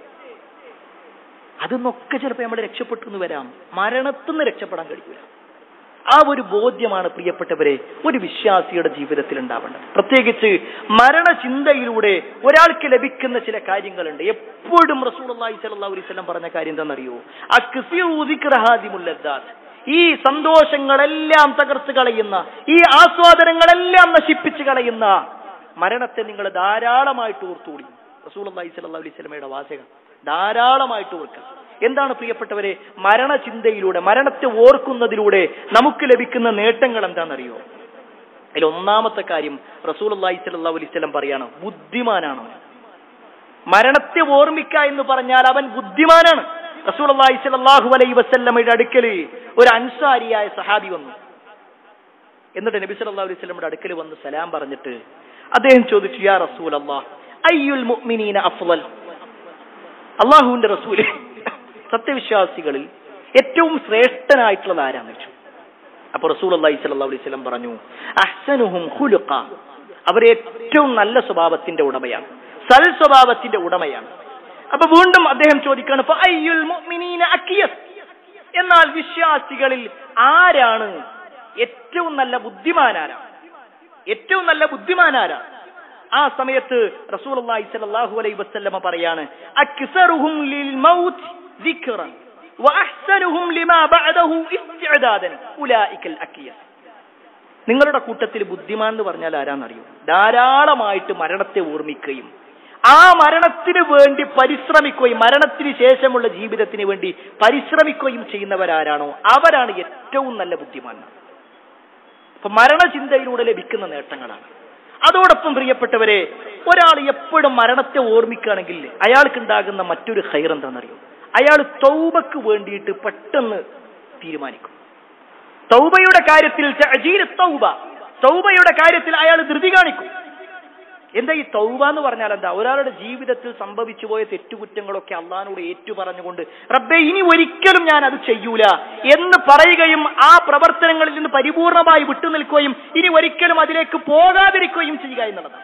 അതൊന്നൊക്കെ ചിലപ്പോൾ നമ്മൾ രക്ഷപ്പെട്ടു എന്ന് വരാം. മരണത്തിൽ നിന്ന് രക്ഷപ്പെടാൻ കഴിയില്ല. ആ ഒരു ബോധ്യമാണ് പ്രിയപ്പെട്ടവരെ ഒരു വിശ്വാസിയുടെ ജീവിതത്തിൽ ഉണ്ടാവേണ്ടത്. പ്രത്യേകിച്ച് മരണചിന്തയിലൂടെ ഒരാൾക്ക് ലഭിക്കുന്ന ചില കാര്യങ്ങളുണ്ട്. എപ്പോഴും റസൂലുള്ളാഹി സ്വല്ലല്ലാഹു അലൈഹി വസല്ലം പറഞ്ഞ കാര്യം എന്താണെന്നറിയോ? അക്സിറു ദിക്റഹാദിമുൽ ലദ്ദാത്ത്. ഈ സന്തോഷങ്ങളെല്ലാം തകർത്ത് കളയുന്ന, ഈ ആസ്വാദനങ്ങളെല്ലാം നശിപ്പിച്ചു കളയുന്ന മരണത്തെ നിങ്ങൾ ധാരാളമായിട്ട് ഓർത്തുകൂടി. റസൂലുള്ളാഹി സ്വല്ലല്ലാഹു അലൈഹി വസല്ലമയുടെ വാചകം ധാരാളമായിട്ട് ഓർക്കുക. എന്താണ് പ്രിയപ്പെട്ടവരെ മരണചിന്തയിലൂടെ, മരണത്തെ ഓർക്കുന്നതിലൂടെ നമുക്ക് ലഭിക്കുന്ന നേട്ടങ്ങൾ എന്താണെന്നറിയോ? അതിൽ ഒന്നാമത്തെ കാര്യം റസൂലുള്ളാഹി സ്വല്ലല്ലാഹു അലൈഹി വസല്ലം പറയാണ്, ബുദ്ധിമാനാണ്. മരണത്തെ ഓർമ്മിക്കുക എന്ന് പറഞ്ഞാൽ അവൻ ബുദ്ധിമാനാണ്. റസൂലുള്ളാഹി സ്വല്ലല്ലാഹു അലൈഹി വസല്ലമയുടെ അടുക്കൽ ഒരു അൻസാരിയായ സഹാബി വന്നു. എന്നിട്ട് നബി സല്ലല്ലാഹു അലൈഹി വസല്ലമയുടെ അടുക്കൽ വന്ന് സലാം പറഞ്ഞിട്ട് അദ്ദേഹം ചോദിച്ചു, യാ റസൂലല്ലാഹ് അയ്യുൽ മുഅ്മിനീന അഫ്ളൽ. അല്ലാഹുവിന്റെ റസൂലേ, സത്യവിശ്വാസികളിൽ ഏറ്റവും ശ്രേഷ്ഠനായിട്ടുള്ളത് ആരാന്ന് വെച്ചു. അപ്പൊ റസൂലുള്ളാഹി സ്വല്ലല്ലാഹു അലൈഹി വസല്ലം പറഞ്ഞു, അഹ്സനുഹും ഖുലുഖ. അവർ ഏറ്റവും നല്ല സ്വഭാവത്തിന്റെ ഉടമയാണ്, സൽ സ്വഭാവത്തിന്റെ ഉടമയാണ്. അപ്പൊ വീണ്ടും അദ്ദേഹം ചോദിക്കാണ്, ഫഅയ്യുൽ മുഅ്മിനീന അഖിയസ്. എന്നാൽ വിശ്വാസികളിൽ ആരാണ് ഏറ്റവും നല്ല ബുദ്ധിമാനാരാ? ഏറ്റവും നല്ല ബുദ്ധിമാനാരാ? ആ സമയത്ത് റസൂലുള്ളാഹി സ്വല്ലല്ലാഹു അലൈഹി വസല്ലം പറയാണ്, അക്സറുഹും ലിൽ മൗത്ത് ദിക്റൻ വഅഹ്സനുഹും ലിമാ ബഅദഹു ഇസ്തിഅദാദൻ ഉലൈകൽ അഖിയസ്. നിങ്ങളുടെ കൂട്ടത്തിൽ ബുദ്ധിമാൻ എന്ന് പറഞ്ഞാൽ ആരാന്നറിയോ? ധാരാളമായിട്ട് മരണത്തെ ഓർമ്മിക്കുകയും ആ മരണത്തിന് വേണ്ടി പരിശ്രമിക്കുകയും മരണത്തിന് ശേഷമുള്ള ജീവിതത്തിന് വേണ്ടി പരിശ്രമിക്കുകയും ചെയ്യുന്നവരാരാണോ അവരാണ് ഏറ്റവും നല്ല ബുദ്ധിമാന്മാർ. അപ്പൊ മരണചിന്തയിലൂടെ ലഭിക്കുന്ന നേട്ടങ്ങളാണ്. അതോടൊപ്പം പ്രിയപ്പെട്ടവരെ, ഒരാൾ എപ്പോഴും മരണത്തെ ഓർമ്മിക്കുകയാണെങ്കിൽ അയാൾക്ക് ഉണ്ടാകുന്ന മറ്റൊരു ഖൈർ എന്താണെന്നറിയോ? അയാൾ തൗബക്ക് വേണ്ടിയിട്ട് പെട്ടെന്ന് തീരുമാനിക്കും. തൗബയുടെ കാര്യത്തിൽ തൗബയുടെ കാര്യത്തിൽ അയാൾ ധൃതി കാണിക്കും. എന്താ ഈ തൗബ എന്ന് പറഞ്ഞാൽ എന്താ? ഒരാളുടെ ജീവിതത്തിൽ സംഭവിച്ചു പോയ തെറ്റുകുറ്റങ്ങളൊക്കെ അള്ളാഹിനോട് ഏറ്റു പറഞ്ഞുകൊണ്ട്, റബ്ബേ ഇനി ഒരിക്കലും ഞാൻ അത് ചെയ്യൂല എന്ന് പറയുകയും ആ പ്രവർത്തനങ്ങളിൽ നിന്ന് പരിപൂർണമായി വിട്ടുനിൽക്കുകയും ഇനി ഒരിക്കലും അതിലേക്ക് പോകാതിരിക്കുകയും ചെയ്യുക എന്നുള്ളതാണ്.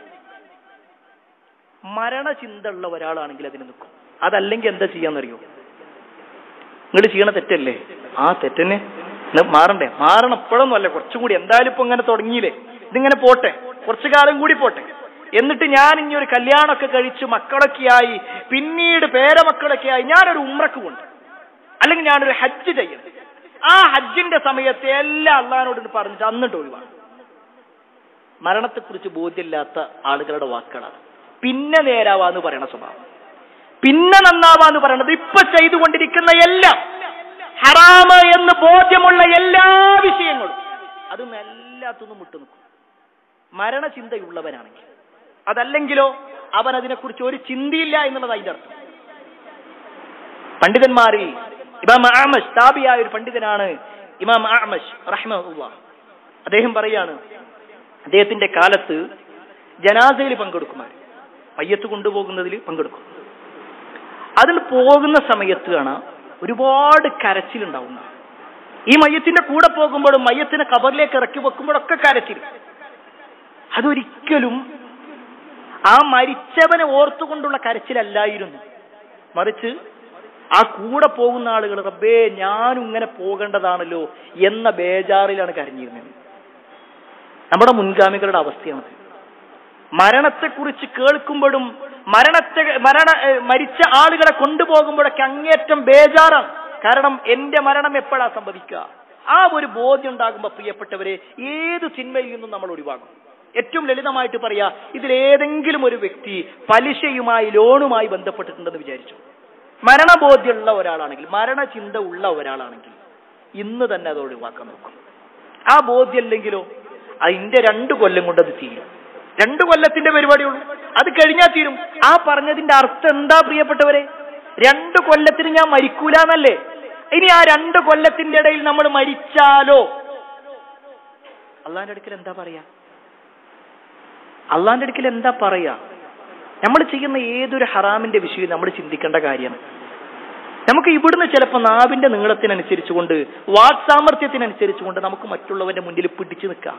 മരണചിന്ത ഉള്ള ഒരാളാണെങ്കിൽ അതിന് നിൽക്കും. അതല്ലെങ്കിൽ എന്താ ചെയ്യാന്നറിയോ? നിങ്ങൾ ചെയ്യണ തെറ്റല്ലേ, ആ തെറ്റിന് മാറണ്ടേ? മാറണം. എപ്പോഴൊന്നും അല്ല, കുറച്ചും കൂടി. എന്തായാലും ഇപ്പൊ ഇങ്ങനെ തുടങ്ങിയില്ലേ, ഇതിങ്ങനെ പോട്ടെ, കുറച്ചു കാലം കൂടി പോട്ടെ. എന്നിട്ട് ഞാൻ ഇനി ഒരു കല്യാണമൊക്കെ കഴിച്ച് മക്കളൊക്കെയായി, പിന്നീട് പേരമക്കളൊക്കെയായി ഞാനൊരു ഉംറക്ക് കൊണ്ട്, അല്ലെങ്കിൽ ഞാനൊരു ഹജ്ജ് ചെയ്യണം. ആ ഹജ്ജിന്റെ സമയത്ത് എല്ലാം അള്ളാഹിനോട് പറഞ്ഞിട്ട് അന്നിട്ട് ഒഴിവാണ്. മരണത്തെക്കുറിച്ച് ബോധ്യമില്ലാത്ത ആളുകളുടെ വാക്കുകളാണ്. പിന്നെ നേരാവാന്ന് പറയണ സ്വഭാവം, പിന്നെ നന്നാവാന്ന് പറയണത്, ഇപ്പൊ ചെയ്തുകൊണ്ടിരിക്കുന്ന എല്ലാം ഹറാമ് എന്ന് ബോധ്യമുള്ള എല്ലാ വിഷയങ്ങളും അതൊന്നും എല്ലാത്തൊന്നും വിട്ടുനിൽക്കും മരണചിന്തയുള്ളവനാണെങ്കിൽ. അതല്ലെങ്കിലോ അവൻ അതിനെക്കുറിച്ച് ഒരു ചിന്തയില്ല എന്നുള്ളത് അതിന്റെ അർത്ഥം. പണ്ഡിതന്മാരിൽ ഇമാം അഅ്മശ്, താബിയായ ഒരു പണ്ഡിതനാണ് ഇമാം അഅ്മശ് റഹിമഹുല്ലാഹ്. അദ്ദേഹം പറയാണ്, അദ്ദേഹത്തിന്റെ കാലത്ത് ജനാസയിൽ പങ്കെടുക്കുമാർ, മയ്യത്ത് കൊണ്ടുപോകുന്നതിൽ പങ്കെടുക്കും. അതിൽ പോകുന്ന സമയത്ത് കാണാം ഒരുപാട് കരച്ചിലുണ്ടാവുന്ന. ഈ മയ്യത്തിന്റെ കൂടെ പോകുമ്പോഴും മയ്യത്തിനെ ഖബറിലേക്ക് ഇറക്കി വെക്കുമ്പോഴൊക്കെ കരച്ചിൽ. അതൊരിക്കലും ആ മരിച്ചവനെ ഓർത്തുകൊണ്ടുള്ള കരച്ചിലല്ലായിരുന്നു, മറിച്ച് ആ കൂടെ പോകുന്ന ആളുകൾ, റബ്ബേ ഞാനും ഇങ്ങനെ പോകേണ്ടതാണല്ലോ എന്ന ബേജാറിലാണ് കരഞ്ഞിരുന്നത്. നമ്മുടെ മുൻഗാമികളുടെ അവസ്ഥയാണത്. മരണത്തെക്കുറിച്ച് കേൾക്കുമ്പോഴും മരിച്ച ആളുകളെ കൊണ്ടുപോകുമ്പോഴൊക്കെ അങ്ങേറ്റം ബേജാറാണ്. കാരണം എന്റെ മരണം എപ്പോഴാ സംഭവിക്കുക? ആ ഒരു ബോധ്യം ഉണ്ടാകുമ്പോൾ പ്രിയപ്പെട്ടവരെ, ഏത് തിന്മയിൽ നിന്നും നമ്മൾ ഒഴിവാകും. ഏറ്റവും ലളിതമായിട്ട് പറയാ, ഇതിലേതെങ്കിലും ഒരു വ്യക്തി പലിശയുമായി ലോണുമായി ബന്ധപ്പെട്ടിട്ടുണ്ടെന്ന് വിചാരിച്ചു. മരണബോധ്യമുള്ള ഒരാളാണെങ്കിൽ, മരണചിന്ത ഉള്ള ഒരാളാണെങ്കിൽ ഇന്ന് തന്നെ അത് ഒഴിവാക്കാൻ നോക്കും. ആ ബോധ്യമില്ലെങ്കിലോ അതിന്റെ 2 കൊല്ലം കൊണ്ട് അത് തീരും. 2 കൊല്ലത്തിന്റെ പരിപാടിയുള്ളൂ, അത് കഴിഞ്ഞാൽ തീരും. ആ പറഞ്ഞതിന്റെ അർത്ഥം എന്താ പ്രിയപ്പെട്ടവരെ? 2 കൊല്ലത്തിന് ഞാൻ മരിക്കൂല എന്നല്ലേ? ഇനി ആ 2 കൊല്ലത്തിന്റെ ഇടയിൽ നമ്മൾ മരിച്ചാലോ അള്ളാന്റെ അടുക്കൽ എന്താ പറയാ? അള്ളാന്റെ അടുക്കൽ എന്താ പറയാ? നമ്മൾ ചെയ്യുന്ന ഏതൊരു ഹറാമിന്റെ വിഷയം നമ്മൾ ചിന്തിക്കേണ്ട കാര്യമാണ്. നമുക്ക് ഇവിടുന്ന് ചിലപ്പോൾ നാവിന്റെ നീളത്തിനനുസരിച്ചുകൊണ്ട്, വാക്സാമർത്ഥ്യത്തിനനുസരിച്ചുകൊണ്ട് നമുക്ക് മറ്റുള്ളവന്റെ മുന്നിൽ പിടിച്ചു നിൽക്കാം.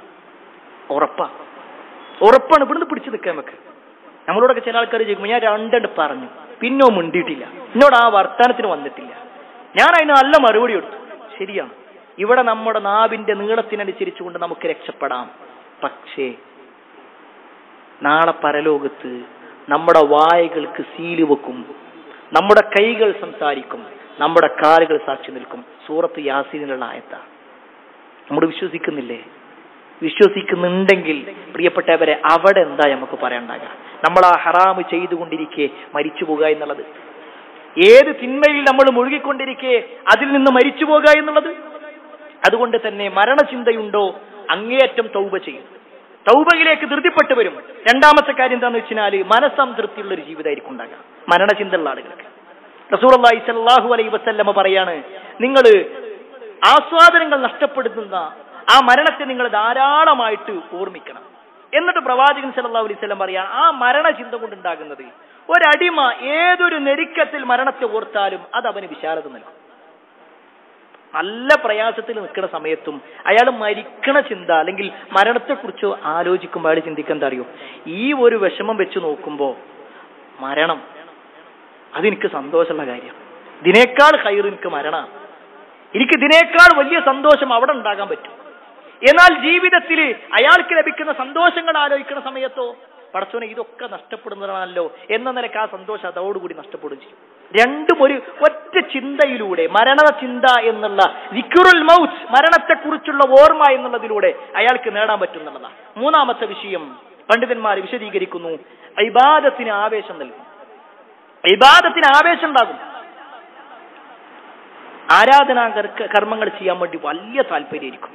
ഉറപ്പാണ് ഇവിടുന്ന് പിടിച്ചു നിൽക്കാൻ നമുക്ക്. നമ്മളോടൊക്കെ ചില ആൾക്കാർ ചോദിക്കുമ്പോൾ ഞാൻ 2 പറഞ്ഞു, പിന്നോ മിണ്ടിയിട്ടില്ല, എന്നോട് ആ വർത്താനത്തിന് വന്നിട്ടില്ല, ഞാൻ അതിന് നല്ല മറുപടി കൊടുത്തു. ശരിയാണ്, ഇവിടെ നമ്മുടെ നാവിന്റെ നീളത്തിനനുസരിച്ചുകൊണ്ട് നമുക്ക് രക്ഷപ്പെടാം. പക്ഷേ നാളെ പരലോകത്ത് നമ്മുടെ വായകൾക്ക് സീല് വെക്കും, നമ്മുടെ കൈകൾ സംസാരിക്കും, നമ്മുടെ കാലുകൾ സാക്ഷി നിൽക്കും. സൂറത്ത് യാസീനിലുള്ള ആയത്താണ്. നമ്മൾ വിശ്വസിക്കുന്നില്ലേ? വിശ്വസിക്കുന്നുണ്ടെങ്കിൽ പ്രിയപ്പെട്ടവരെ, അവിടെ എന്താ നമുക്ക് പറയാനുണ്ടാകുക? നമ്മൾ ആ ഹറാമ് ചെയ്തുകൊണ്ടിരിക്കെ മരിച്ചു പോകുക എന്നുള്ളത്, ഏത് തിന്മയിൽ നമ്മൾ മുഴുകിക്കൊണ്ടിരിക്കെ അതിൽ നിന്ന് മരിച്ചു പോകുക എന്നുള്ളത്. അതുകൊണ്ട് തന്നെ മരണചിന്തയുണ്ടോ അങ്ങേയറ്റം തൗബ ചെയ്യും, തൗബയിലേക്ക് ധൃതിപ്പെട്ടു വരും. 2ാമത്തെ കാര്യം എന്താണെന്ന് വെച്ചാൽ മനസ്സംതൃപ്തിയുള്ള ഒരു ജീവിതമായിരിക്കും ഉണ്ടാകുക മരണചിന്തയുള്ള ആളുകൾക്ക്. റസൂലുള്ളാഹി സ്വല്ലല്ലാഹു അലൈഹി വസല്ലമ പറയാണ്, നിങ്ങൾ ആസ്വാദനങ്ങൾ നഷ്ടപ്പെടുത്തുന്ന ആ മരണത്തെ നിങ്ങൾ ധാരാളമായിട്ട് ഓർമ്മിക്കണം. എന്നിട്ട് പ്രവാചകൻ സല്ലല്ലാഹു അലൈഹി വസല്ലം പറയാ, ആ മരണചിന്ത കൊണ്ടുണ്ടാകുന്നത്, ഒരടിമ ഏതൊരു നെരുക്കത്തിൽ മരണത്തെ ഓർത്താലും അത് അവന് വിശാലത നൽകും. നല്ല പ്രയാസത്തിൽ നിൽക്കുന്ന സമയത്തും അയാൾ മരിക്കണ ചിന്ത അല്ലെങ്കിൽ മരണത്തെക്കുറിച്ച് ആലോചിക്കുമ്പോൾ അയാൾ ചിന്തിക്കാൻ എന്താ അറിയോ? ഈ ഒരു വിഷമം വെച്ച് നോക്കുമ്പോ മരണം അതെനിക്ക് സന്തോഷമുള്ള കാര്യം, ഇതിനേക്കാൾ ഖൈർ എനിക്ക് മരണം, എനിക്ക് ഇതിനേക്കാൾ വലിയ സന്തോഷം അവിടെ ഉണ്ടാകാൻ പറ്റും. എന്നാൽ ജീവിതത്തിൽ അയാൾക്ക് ലഭിക്കുന്ന സന്തോഷങ്ങൾ ആലോചിക്കുന്ന സമയത്തോ പടച്ചോനെ ഇതൊക്കെ നഷ്ടപ്പെടുന്നതാണല്ലോ എന്ന നിലക്ക് ആ സന്തോഷം അതോടുകൂടി നഷ്ടപ്പെടുകയും ചെയ്യും. രണ്ടും ഒരു ഒറ്റ ചിന്തയിലൂടെ, മരണചിന്ത എന്നുള്ള ദിക്റുൽ മൗത്ത്, മരണത്തെക്കുറിച്ചുള്ള ഓർമ്മ എന്നുള്ളതിലൂടെ അയാൾക്ക് നേടാൻ പറ്റുന്നുള്ളതാണ്. 3ാമത്തെ വിഷയം പണ്ഡിതന്മാർ വിശദീകരിക്കുന്നു, ഇബാദത്തിന് ആവേശം നൽകും. ഇബാദത്തിന് ആവേശം ഉണ്ടാകും. ആരാധനാ കർമ്മങ്ങൾ ചെയ്യാൻ വേണ്ടി വലിയ താല്പര്യമായിരിക്കും.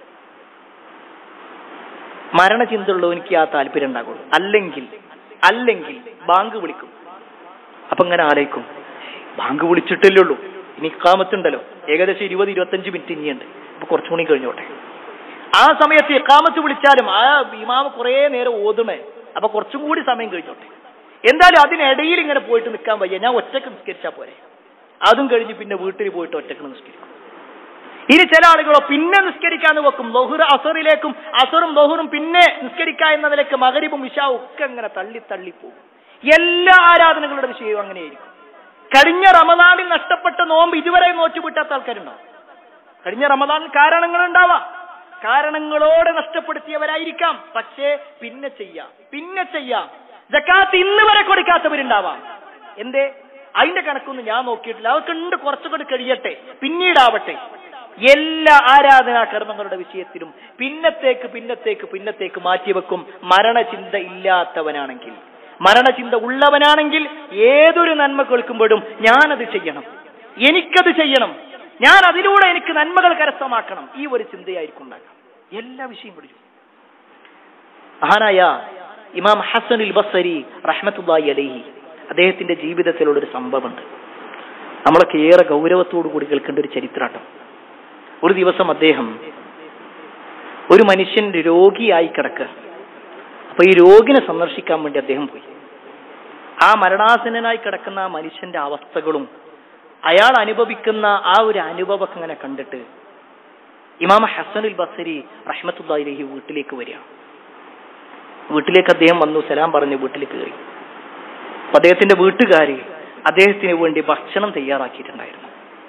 മരണചിന്തയുള്ളൂ എനിക്ക് ആ താല്പര്യം ഉണ്ടാകുള്ളൂ. അല്ലെങ്കിൽ ബാങ്ക് വിളിക്കും, അപ്പൊ ഇങ്ങനെ ആലോചിക്കും, ബാങ്ക് വിളിച്ചിട്ടല്ലേ ഉള്ളൂ, ഇനി ഇഖാമത്തുണ്ടല്ലോ, ഏകദേശം 20-25 മിനിറ്റ് ഇനിയുണ്ട്, അപ്പൊ കുറച്ചുകൂടി കഴിഞ്ഞോട്ടെ. ആ സമയത്ത് ഇഖാമത്ത് വിളിച്ചാലും ആ ഇമാമ് കുറെ നേരം ഓതുമേ, അപ്പൊ കുറച്ചും കൂടി സമയം കഴിഞ്ഞോട്ടെ. എന്തായാലും അതിനിടയിൽ ഇങ്ങനെ പോയിട്ട് നിൽക്കാൻ വയ്യ, ഞാൻ ഒറ്റക്ക് നിസ്കരിച്ചാ പോരെ. അതും കഴിഞ്ഞ് പിന്നെ വീട്ടിൽ പോയിട്ട് ഒറ്റക്ക് നിസ്കരിക്കും. ഇനി ചില ആളുകളോ പിന്നെ നിസ്കരിക്കാന്ന് വെക്കും, ലൊഹുർ അസറിലേക്കും, അസറും ലൊഹുറും പിന്നെ നിസ്കരിക്കുക എന്നതിലേക്ക് മഗ്രിബും ഇശാവും ഒക്കെ അങ്ങനെ തള്ളി പോകും. എല്ലാ ആരാധനകളുടെ വിഷയവും അങ്ങനെയായിരിക്കും. കഴിഞ്ഞ റമദാനിൽ നഷ്ടപ്പെട്ട നോമ്പ് ഇതുവരെ നോറ്റുവിട്ടാത്ത ആൾക്കാരുണ്ടാവും. കഴിഞ്ഞ റമദാനിൽ കാരണങ്ങളുണ്ടാവാം, കാരണങ്ങളോടെ നഷ്ടപ്പെടുത്തിയവരായിരിക്കാം. പക്ഷേ പിന്നെ ചെയ്യാം. സക്കാത്ത് ഇന്ന് വരെ കൊടുക്കാത്തവരുണ്ടാവാം. എന്തേ? അതിന്റെ കണക്കൊന്നും ഞാൻ നോക്കിയിട്ടില്ല, അതൊക്കെ ഉണ്ട്, കുറച്ചുകൂടി കഴിയട്ടെ, പിന്നീടാവട്ടെ. എല്ലാ ആരാധനാ കർമ്മങ്ങളുടെ വിഷയത്തിലും പിന്നത്തേക്ക് മാറ്റിവെക്കും. മരണചിന്ത ഇല്ലാത്തവനാണെങ്കിൽ, മരണചിന്ത ഉള്ളവനാണെങ്കിൽ ഏതൊരു നന്മ കേൾക്കുമ്പോഴും ഞാനത് ചെയ്യണം, എനിക്കത് ചെയ്യണം, ഞാൻ അതിലൂടെ എനിക്ക് നന്മകൾ കരസ്ഥമാക്കണം, ഈ ഒരു ചിന്തയായിരിക്കും ഉണ്ടാകാം എല്ലാ വിഷയം പഠിച്ചു. മഹാനായ ഇമാം ഹസനുൽ ബസ്രി റഹ്മത്തുള്ളാഹി അലൈഹി, അദ്ദേഹത്തിന്റെ ജീവിതത്തിലുള്ളൊരു സംഭവമുണ്ട്, നമ്മളൊക്കെ ഏറെ ഗൗരവത്തോടു കൂടി കേൾക്കേണ്ട ഒരു ചരിത്രാട്ടം. ഒരു ദിവസം അദ്ദേഹം, ഒരു മനുഷ്യൻ രോഗിയായി കിടക്കുക, അപ്പൊ ഈ രോഗിനെ സന്ദർശിക്കാൻ വേണ്ടി അദ്ദേഹം പോയി. ആ മരണാസന്നനായി കിടക്കുന്ന ആ മനുഷ്യന്റെ അവസ്ഥകളും അയാൾ അനുഭവിക്കുന്ന ആ ഒരു അനുഭവം ഇങ്ങനെ കണ്ടിട്ട് ഇമാം ഹസനുൽ ബസ്രി റഹ്മത്തുള്ളാഹി അലൈഹി വീട്ടിലേക്ക് വരിക. വീട്ടിലേക്ക് അദ്ദേഹം വന്നു, സലാം പറഞ്ഞ് വീട്ടിലേക്ക് കയറി. അപ്പൊ അദ്ദേഹത്തിന്റെ വീട്ടുകാര് അദ്ദേഹത്തിന് വേണ്ടി ഭക്ഷണം തയ്യാറാക്കിയിട്ടുണ്ടായിരുന്നു.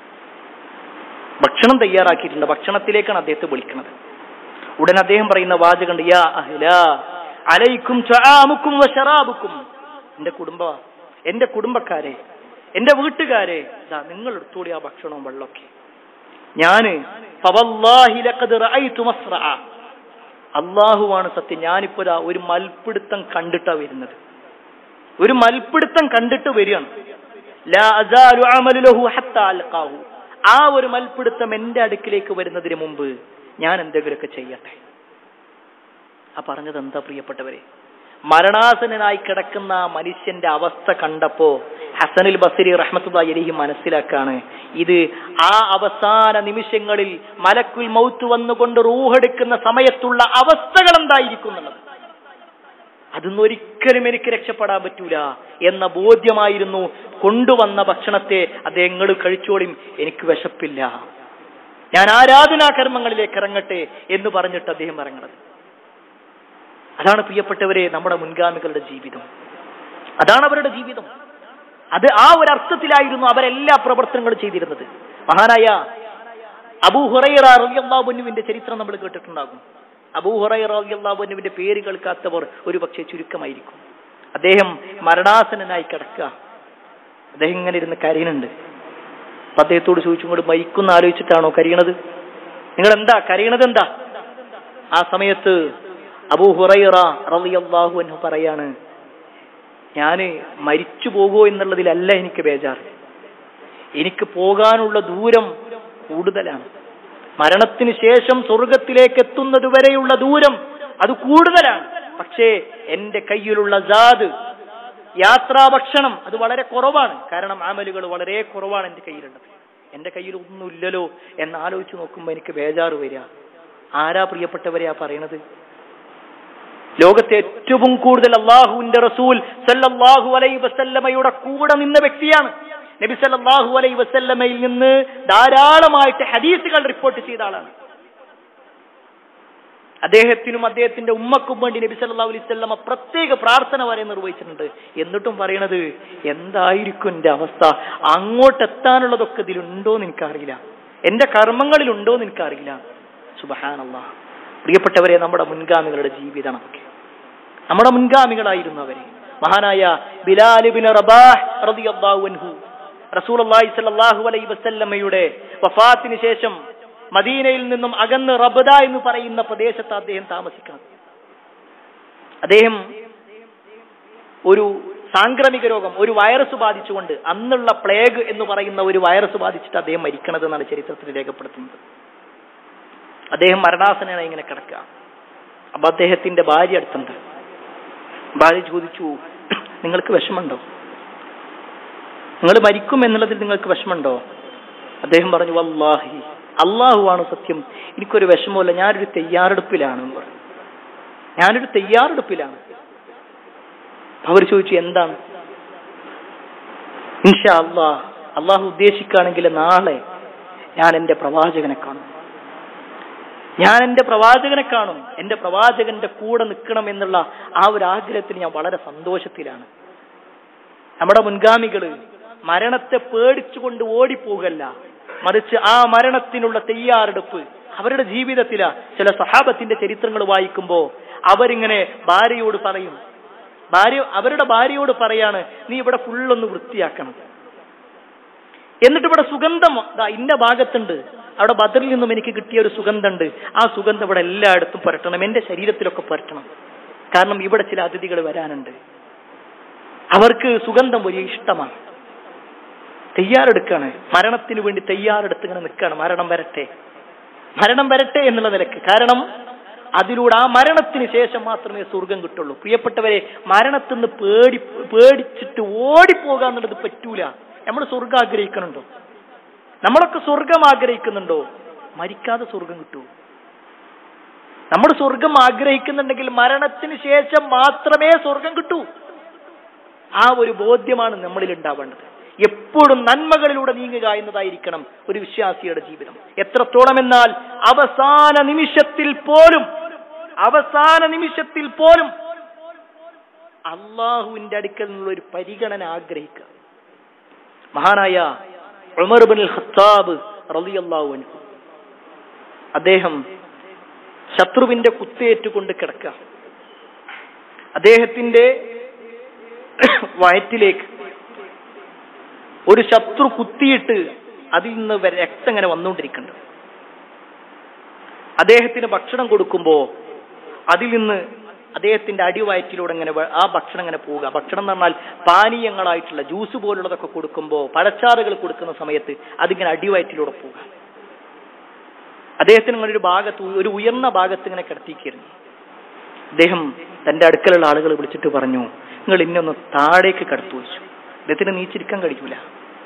ഭക്ഷണത്തിലേക്കാണ് അദ്ദേഹത്തെ വിളിക്കുന്നത്. ഉടൻ അദ്ദേഹം പറയുന്ന വാചകമുണ്ട്, യാ അഹ്ലാ അലൈക്കും തആമുക്കും വശറാബുക്കും, എന്റെ കുടുംബക്കാരെ, എന്റെ വീട്ടുകാരെ, നിങ്ങൾ എടുത്തോളി ആ ഭക്ഷണവും വെള്ളമൊക്കെ. ഞാന് ഫവല്ലാഹി ലഖദ് റഅയ്തു മസ്റഅ, അള്ളാഹുവാണ് സത്യം, ഞാനിപ്പോഴാ ഒരു മൽപ്പിടുത്തം കണ്ടിട്ടാ വരുന്നത്, ഒരു മൽപ്പിടുത്തം കണ്ടിട്ട് വരികയാണ്. ലാ അസാലു അമലു ലഹു ഹത്താ അൽഖാഹു. ആ ഒരു മൽപ്പിടുത്തം എന്റെ അടുക്കിലേക്ക് വരുന്നതിന് മുമ്പ് ഞാൻ എന്തെങ്കിലുമൊക്കെ ചെയ്യട്ടെ. ആ പറഞ്ഞത് എന്താ പ്രിയപ്പെട്ടവരെ? മരണാസന്നനായി കിടക്കുന്ന മനുഷ്യന്റെ അവസ്ഥ കണ്ടപ്പോ ഹസനുൽ ബസ്രി റഹ്മത്തുള്ളാഹി അലൈഹി മനസ്സിലാക്കാണ്, ഇത് ആ അവസാന നിമിഷങ്ങളിൽ മലക്കുൽ മൗത്ത് വന്നുകൊണ്ട് റൂഹെടുക്കുന്ന സമയത്തുള്ള അവസ്ഥകൾ എന്തായിരിക്കും എന്നുള്ളത്. അതൊന്നും ഒരിക്കലും എനിക്ക് രക്ഷപ്പെടാൻ പറ്റൂല എന്ന ബോധ്യമായിരുന്നു. കൊണ്ടുവന്ന ഭക്ഷണത്തെ അദ്ദേഹങ്ങൾ കഴിച്ചോളിയും, എനിക്ക് വിശപ്പില്ല, ഞാൻ ആരാധനാ കർമ്മങ്ങളിലേക്ക് ഇറങ്ങട്ടെ എന്ന് പറഞ്ഞിട്ട് അദ്ദേഹം ഇറങ്ങുന്നത്. അതാണ് പ്രിയപ്പെട്ടവരെ നമ്മുടെ മുൻഗാമികളുടെ ജീവിതം, അതാണ് അവരുടെ ജീവിതം. അത് ആ ഒരു അർത്ഥത്തിലായിരുന്നു അവരെല്ലാ പ്രവർത്തനങ്ങളും ചെയ്തിരുന്നത്. മഹാനായ അബൂ ഹുറൈറ റളിയല്ലാഹു അൻഹുവിന്റെ ചരിത്രം നമ്മൾ കേട്ടിട്ടുണ്ടാകും. അബൂ ഹുറൈറ റളിയല്ലാഹു അൻഹുവിന്റെ പേര് കേൾക്കാത്തവർ ഒരു പക്ഷേ ചുരുക്കമായിരിക്കും. അദ്ദേഹം മരണാസന്നനായി കിടക്കുക. അദ്ദേഹം ഇങ്ങനെ ഇരുന്ന് കരയുന്നുണ്ട്. അദ്ദേഹത്തോട് ചോദിച്ചു, ഇങ്ങോട്ട് മരിക്കുന്ന ആലോചിച്ചിട്ടാണോ കരയണത്? നിങ്ങൾ എന്താ കരയണത്, എന്താ? ആ സമയത്ത് അബൂ ഹുറൈറ റളിയല്ലാഹു അൻഹു പറയാണ്, ഞാന് മരിച്ചു പോകുമോ എന്നുള്ളതിലല്ല എനിക്ക് ബേജാറ്, എനിക്ക് പോകാനുള്ള ദൂരം കൂടുതലാണ്. മരണത്തിന് ശേഷം സ്വർഗത്തിലേക്ക് എത്തുന്നത് വരെയുള്ള ദൂരം അത് കൂടുതലാണ്. പക്ഷേ എന്റെ കയ്യിലുള്ള സാദ്, യാത്രാ ഭക്ഷണം, അത് വളരെ കുറവാണ്. കാരണം അമലുകൾ വളരെ കുറവാണ് എന്റെ കയ്യിലുള്ളത്. എന്റെ കയ്യിൽ ഒന്നുമില്ലല്ലോ എന്നാലോചിച്ച് നോക്കുമ്പോൾ എനിക്ക് ബേജാറ് വരിക. ആരാ പ്രിയപ്പെട്ടവരെയാ പറയണത്? ലോകത്തെ ഏറ്റവും കൂടുതൽ അല്ലാഹുവിന്റെ റസൂൽ സല്ലല്ലാഹു അലൈഹി വസല്ലമയുടെ കൂടെ നിന്ന വ്യക്തിയാണ്. നബി സല്ലല്ലാഹു അലൈഹി വസല്ലമയിൽ നിന്ന് ധാരാളമായിട്ട് ഹദീസുകൾ റിപ്പോർട്ട് ചെയ്ത ആളാണ്. അദ്ദേഹത്തിനും അദ്ദേഹത്തിന്റെ ഉമ്മക്കും വേണ്ടി നബി സല്ലല്ലാഹു അലൈഹി വസല്ലമ പ്രത്യേക പ്രാർത്ഥന വരെ നിർവഹിച്ചിട്ടുണ്ട്. എന്നിട്ടും പറയണത്, എന്തായിരിക്കും എന്റെ അവസ്ഥ, അങ്ങോട്ടെത്താനുള്ളതൊക്കെ ഇതിലുണ്ടോന്ന് എനിക്കറിയില്ല, എന്റെ കർമ്മങ്ങളിലുണ്ടോന്ന് എനിക്കറിയില്ല. സുബ്ഹാനല്ലാഹ്. പ്രിയപ്പെട്ടവരെ, നമ്മുടെ മുൻഗാമികളുടെ ജീവിതമാണ്, നമ്മുടെ മുൻഗാമികളായിരുന്നു അവരെ. മഹാനായ ബിലാൽ ഇബ്നു റബാഹ് റളിയല്ലാഹു അൻഹു റസൂലുള്ളാഹി സ്വല്ലല്ലാഹു അലൈഹി വസല്ലമയുടെ വഫാത്തിന് ശേഷം മദീനയിൽ നിന്നും അകന്ന് റബ്ദ എന്ന് പറയുന്ന പ്രദേശത്ത് അദ്ദേഹം താമസിക്കണം. അദ്ദേഹം ഒരു സാംക്രമിക രോഗം, ഒരു വൈറസ് ബാധിച്ചുകൊണ്ട്, അന്നുള്ള പ്ലേഗ് എന്ന് പറയുന്ന ഒരു വൈറസ് ബാധിച്ചിട്ട് അദ്ദേഹം മരിക്കണത് എന്നാണ് ചരിത്രത്തിൽ രേഖപ്പെടുത്തുന്നത്. അദ്ദേഹം മരണാസന്നനായി ഇങ്ങനെ കിടക്കുക. അപ്പൊ അദ്ദേഹത്തിന്റെ ഭാര്യ അടുത്തുണ്ട്. ഭാര്യ ചോദിച്ചു, നിങ്ങൾക്ക് വിഷമുണ്ടോ, നിങ്ങൾ മരിക്കും എന്നുള്ളതിൽ നിങ്ങൾക്ക് വിഷമുണ്ടോ? അദ്ദേഹം പറഞ്ഞു, വല്ലാഹി, അള്ളാഹുവാണ് സത്യം, എനിക്കൊരു വിഷമമില്ല, ഞാനൊരു തയ്യാറെടുപ്പിലാണ് എന്ന് പറഞ്ഞു. ഞാനൊരു തയ്യാറെടുപ്പിലാണ്. അവർ ചോദിച്ചു, എന്താണ്? ഇൻഷാ അല്ലാഹ്, അള്ളാഹു ഉദ്ദേശിക്കുകയാണെങ്കിൽ നാളെ ഞാൻ എന്റെ പ്രവാചകനെ കാണും, ഞാൻ എന്റെ പ്രവാചകനെ കാണും, എന്റെ പ്രവാചകന്റെ കൂടെ നിൽക്കണം എന്നുള്ള ആ ഒരു ആഗ്രഹത്തിന് ഞാൻ വളരെ സന്തോഷത്തിലാണ്. നമ്മുടെ മുൻഗാമികള് മരണത്തെ പേടിച്ചുകൊണ്ട് ഓടിപ്പോകല്ല, മറിച്ച് ആ മരണത്തിനുള്ള തയ്യാറെടുപ്പ് അവരുടെ ജീവിതത്തിലാ. ചില സഹാബത്തിന്റെ ചരിത്രങ്ങൾ വായിക്കുമ്പോ അവരിങ്ങനെ ഭാര്യയോട് പറയും, അവരുടെ ഭാര്യയോട് പറയാണ്, നീ ഇവിടെ ഫുള്ളൊന്ന് വൃത്തിയാക്കണം, എന്നിട്ട് ഇവിടെ സുഗന്ധം ഇന്ന ഭാഗത്തുണ്ട്, അവിടെ ബദറിൽ നിന്നും എനിക്ക് കിട്ടിയ ഒരു സുഗന്ധമുണ്ട്, ആ സുഗന്ധം ഇവിടെ എല്ലായിടത്തും പുരട്ടണം, എന്റെ ശരീരത്തിലൊക്കെ പുരട്ടണം, കാരണം ഇവിടെ ചില അതിഥികൾ വരാനുണ്ട്. അവർക്ക് സുഗന്ധം വലിയ ഇഷ്ടമാണ്. തയ്യാറെടുക്കാണ്, മരണത്തിന് വേണ്ടി തയ്യാറെടുത്ത് ഇങ്ങനെ നിൽക്കുകയാണ്. മരണം വരട്ടെ എന്നുള്ള നിലക്ക്. കാരണം അതിലൂടെ ആ മരണത്തിന് ശേഷം മാത്രമേ സ്വർഗം കിട്ടുള്ളൂ. പ്രിയപ്പെട്ടവരെ, മരണത്തിൽ നിന്ന് പേടിച്ചിട്ട് ഓടിപ്പോകാൻ എന്നുള്ളത് പറ്റൂല. നമ്മൾ സ്വർഗം ആഗ്രഹിക്കുന്നുണ്ടോ? നമ്മളൊക്കെ സ്വർഗം ആഗ്രഹിക്കുന്നുണ്ടോ? മരിക്കാതെ സ്വർഗം കിട്ടൂ. നമ്മൾ സ്വർഗം ആഗ്രഹിക്കുന്നുണ്ടെങ്കിൽ മരണത്തിന് ശേഷം മാത്രമേ സ്വർഗം കിട്ടൂ. ആ ഒരു ബോധ്യമാണ് നമ്മളിൽ ഉണ്ടാവേണ്ടത്. എപ്പോഴും നന്മകളിലൂടെ നീങ്ങുക എന്നതായിരിക്കണം ഒരു വിശ്വാസിയുടെ ജീവിതം. എത്രത്തോളം എന്നാൽ അവസാന നിമിഷത്തിൽ പോലും അള്ളാഹുവിന്റെ അടുക്കൽ നിന്നുള്ള ഒരു പരിഗണന ആഗ്രഹിക്കുക. മഹാനായ ഉമർ ഇബ്നുൽ ഖത്താബ് റളിയല്ലാഹു അൻഹു, അദ്ദേഹം ശത്രുവിന്റെ കുത്തേറ്റുകൊണ്ട് കിടക്കുക. അദ്ദേഹത്തിന്റെ വയറ്റിലേക്ക് ഒരു ശത്രു കുത്തിയിട്ട് അതിൽ നിന്ന് രക്തം ഇങ്ങനെ വന്നുകൊണ്ടിരിക്കുന്നുണ്ട്. അദ്ദേഹത്തിന് ഭക്ഷണം കൊടുക്കുമ്പോ അതിൽ നിന്ന് അദ്ദേഹത്തിന്റെ അടിവയറ്റിലൂടെ ഇങ്ങനെ ആ ഭക്ഷണം ഇങ്ങനെ പോവുക. ഭക്ഷണം എന്ന് പറഞ്ഞാൽ പാനീയങ്ങളായിട്ടുള്ള ജ്യൂസ് പോലുള്ളതൊക്കെ കൊടുക്കുമ്പോൾ, പഴച്ചാറുകൾ കൊടുക്കുന്ന സമയത്ത് അതിങ്ങനെ അടിവയറ്റിലൂടെ പോവുക. അദ്ദേഹത്തിന് ഇങ്ങനെ ഒരു ഭാഗത്ത്, ഒരു ഉയർന്ന ഭാഗത്ത് ഇങ്ങനെ കിടത്തിയിരിക്കുന്നു. അദ്ദേഹം തന്റെ അടുക്കലുള്ള ആളുകൾ വിളിച്ചിട്ട് പറഞ്ഞു, നിങ്ങൾ ഇന്നൊന്ന് താഴേക്ക് കിടത്തു വെച്ചു. അദ്ദേഹത്തിന് നീച്ചിരിക്കാൻ കഴിയൂല.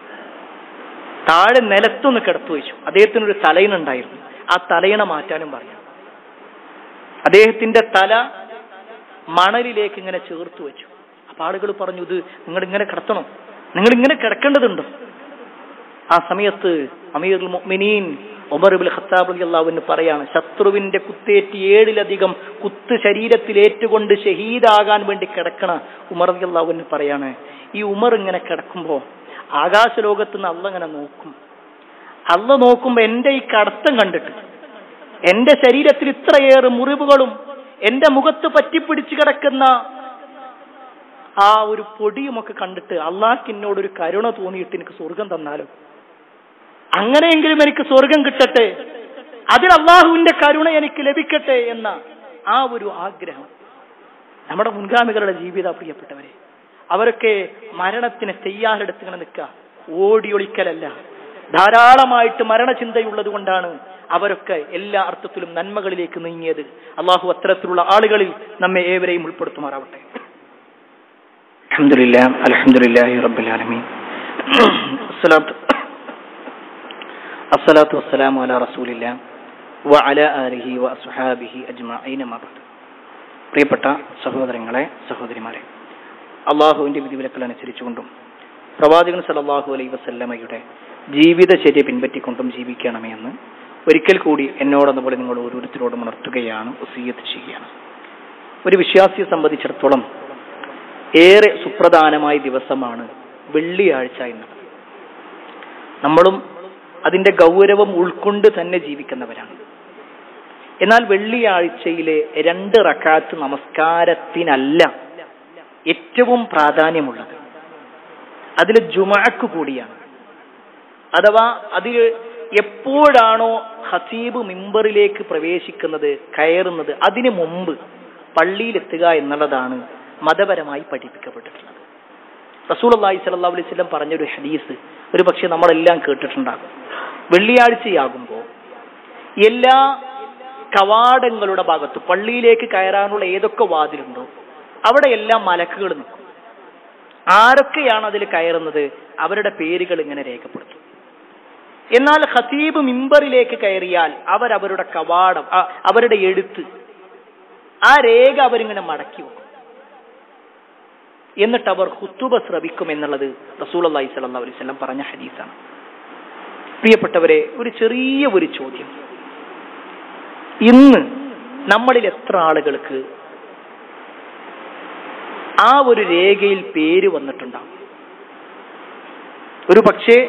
താഴെ നിലത്തൊന്ന് കിടത്തു വെച്ചു. അദ്ദേഹത്തിനൊരു തലയിണുണ്ടായിരുന്നു, ആ തലയിണ മാറ്റാനും പറഞ്ഞു. അദ്ദേഹത്തിന്റെ തല മണലിലേക്ക് ഇങ്ങനെ ചേർത്ത് വെച്ചു. അപ്പൊ ആളുകൾ പറഞ്ഞു, ഇത് നിങ്ങൾ ഇങ്ങനെ കിടത്തണം, നിങ്ങൾ ഇങ്ങനെ കിടക്കേണ്ടതുണ്ടോ? ആ സമയത്ത് അമീറുൽ മുഅ്മിനീൻ ഉമർ ഇബ്നുൽ ഖത്താബ് റളിയല്ലാഹു അൻഹു പറയാണ്, ശത്രുവിന്റെ കുത്തേറ്റ് 7ലധികം കുത്ത് ശരീരത്തിലേറ്റുകൊണ്ട് ഷഹീദാകാൻ വേണ്ടി കിടക്കണ ഉമർ റളിയല്ലാഹു അൻഹു പറയാണ്, ഈ ഉമർ ഇങ്ങനെ കിടക്കുമ്പോ ആകാശ ലോകത്തുനിന്ന് അള്ളാഹ് ഇങ്ങനെ നോക്കും. അള്ളാഹ് നോക്കുമ്പോ എന്റെ ഈ കടത്തം കണ്ടിട്ട്, എന്റെ ശരീരത്തിൽ ഇത്രയേറെ മുറിവുകളും എന്റെ മുഖത്ത് പറ്റിപ്പിടിച്ച് കിടക്കുന്ന ആ ഒരു പൊടിയുമൊക്കെ കണ്ടിട്ട് അള്ളാഹ്ക്ക് എന്നോടൊരു കരുണ തോന്നിയിട്ട് എനിക്ക് സ്വർഗം തന്നാലോ, അങ്ങനെയെങ്കിലും എനിക്ക് സ്വർഗം കിട്ടട്ടെ, അതിൽ അള്ളാഹുവിന്റെ കരുണ എനിക്ക് ലഭിക്കട്ടെ എന്ന ആ ഒരു ആഗ്രഹം നമ്മുടെ മുൻഗാമികളുടെ ജീവിത. പ്രിയപ്പെട്ടവരെ, അവരൊക്കെ മരണത്തിന് തയ്യാറെടുത്ത് ഇങ്ങനെ നിൽക്കുക, ഓടിയൊളിക്കലല്ല. ധാരാളമായിട്ട് മരണചിന്തയുള്ളത് കൊണ്ടാണ് അവരൊക്കെ എല്ലാ അർത്ഥത്തിലും നന്മകളിലേക്ക് നീങ്ങിയത്. അള്ളാഹു അത്തരത്തിലുള്ള ആളുകളിൽ നമ്മെ ഏവരെയും ഉൾപ്പെടുത്തുമാറാവട്ടെ. അൽഹംദുലില്ലാഹ്, അൽഹംദുലില്ലാഹി റബ്ബിൽ ആലമീൻ, അസ്സലാത്തു വസ്സലാമു അലാ റസൂലില്ലാഹ് വഅലാ ആലിഹി വഅസ്ഹാബിഹി അജ്മഈൻ. പ്രിയപ്പെട്ട സഹോദരങ്ങളെ, സഹോദരിമാരെ, അള്ളാഹുവിന്റെ വിധിവിലക്കുകൾ അനുസരിച്ചുകൊണ്ടും പ്രവാചകൻ സല്ലല്ലാഹു അലൈഹി വസല്ലമയുടെ ജീവിതചര്യ പിൻപറ്റിക്കൊണ്ടും ജീവിക്കണമേ എന്ന് ഒരിക്കൽ കൂടി എന്നോടെന്നപോലെ നിങ്ങൾ ഓരോരുത്തരോടും ഉണർത്തുകയാണ്, വസിയ്യത്ത് ചെയ്യുകയാണ്. ഒരു വിശ്വാസിയെ സംബന്ധിച്ചിടത്തോളം ഏറെ സുപ്രധാനമായ ദിവസമാണ് വെള്ളിയാഴ്ച എന്നത്. നമ്മളും അതിന്റെ ഗൗരവം ഉൾക്കൊണ്ട് തന്നെ ജീവിക്കുന്നവരാണ്. എന്നാൽ വെള്ളിയാഴ്ചയിലെ 2 റക്അത്ത് നമസ്കാരത്തിനല്ല ഏറ്റവും പ്രാധാന്യമുള്ളത്, അതിൽ ജുമുഅക്ക് കൂടിയാണ്. അഥവാ അതിൽ എപ്പോഴാണോ ഖതീബ് മിമ്പറിലേക്ക് പ്രവേശിക്കുന്നത്, കയറുന്നത്, അതിനു മുമ്പ് പള്ളിയിലെത്തുക എന്നുള്ളതാണ് മതപരമായി പഠിപ്പിക്കപ്പെട്ടിട്ടുള്ളത്. റസൂലുള്ളാഹി സ്വല്ലല്ലാഹു അലൈഹി വസല്ലം പറഞ്ഞൊരു ഹദീസ് ഒരു പക്ഷെ നമ്മളെല്ലാം കേട്ടിട്ടുണ്ടാകും. വെള്ളിയാഴ്ചയാകുമ്പോൾ എല്ലാ കവാടങ്ങളുടെ ഭാഗത്ത് പള്ളിയിലേക്ക് കയറാനുള്ള ഏതൊക്കെ വാതിലുണ്ടോ അവിടെ എല്ലാം മലക്കുകൾ നിൽക്കും. ആരൊക്കെയാണ് അതിൽ കയറുന്നത് അവരുടെ പേരുകൾ ഇങ്ങനെ രേഖപ്പെടുത്തും. എന്നാൽ ഖതീബ് മിമ്പറിലേക്ക് കയറിയാൽ അവരവരുടെ കവാടം, അവരുടെ എഴുത്ത്, ആ രേഖ അവരിങ്ങനെ മടക്കി വെക്കും. എന്നിട്ട് അവർ ഖുതുബ ശ്രവിക്കും എന്നുള്ളത് റസൂലുള്ളാഹി സ്വല്ലല്ലാഹു അലൈഹി വസല്ലം പറഞ്ഞ ഹദീസാണ്. പ്രിയപ്പെട്ടവരെ, ഒരു ചെറിയ ഒരു ചോദ്യം. ഇന്ന് നമ്മളിൽ എത്ര ആളുകൾക്ക് ആ ഒരു രേഖയിൽ പേര് വന്നിട്ടുണ്ടാവും? ഒരു പക്ഷേ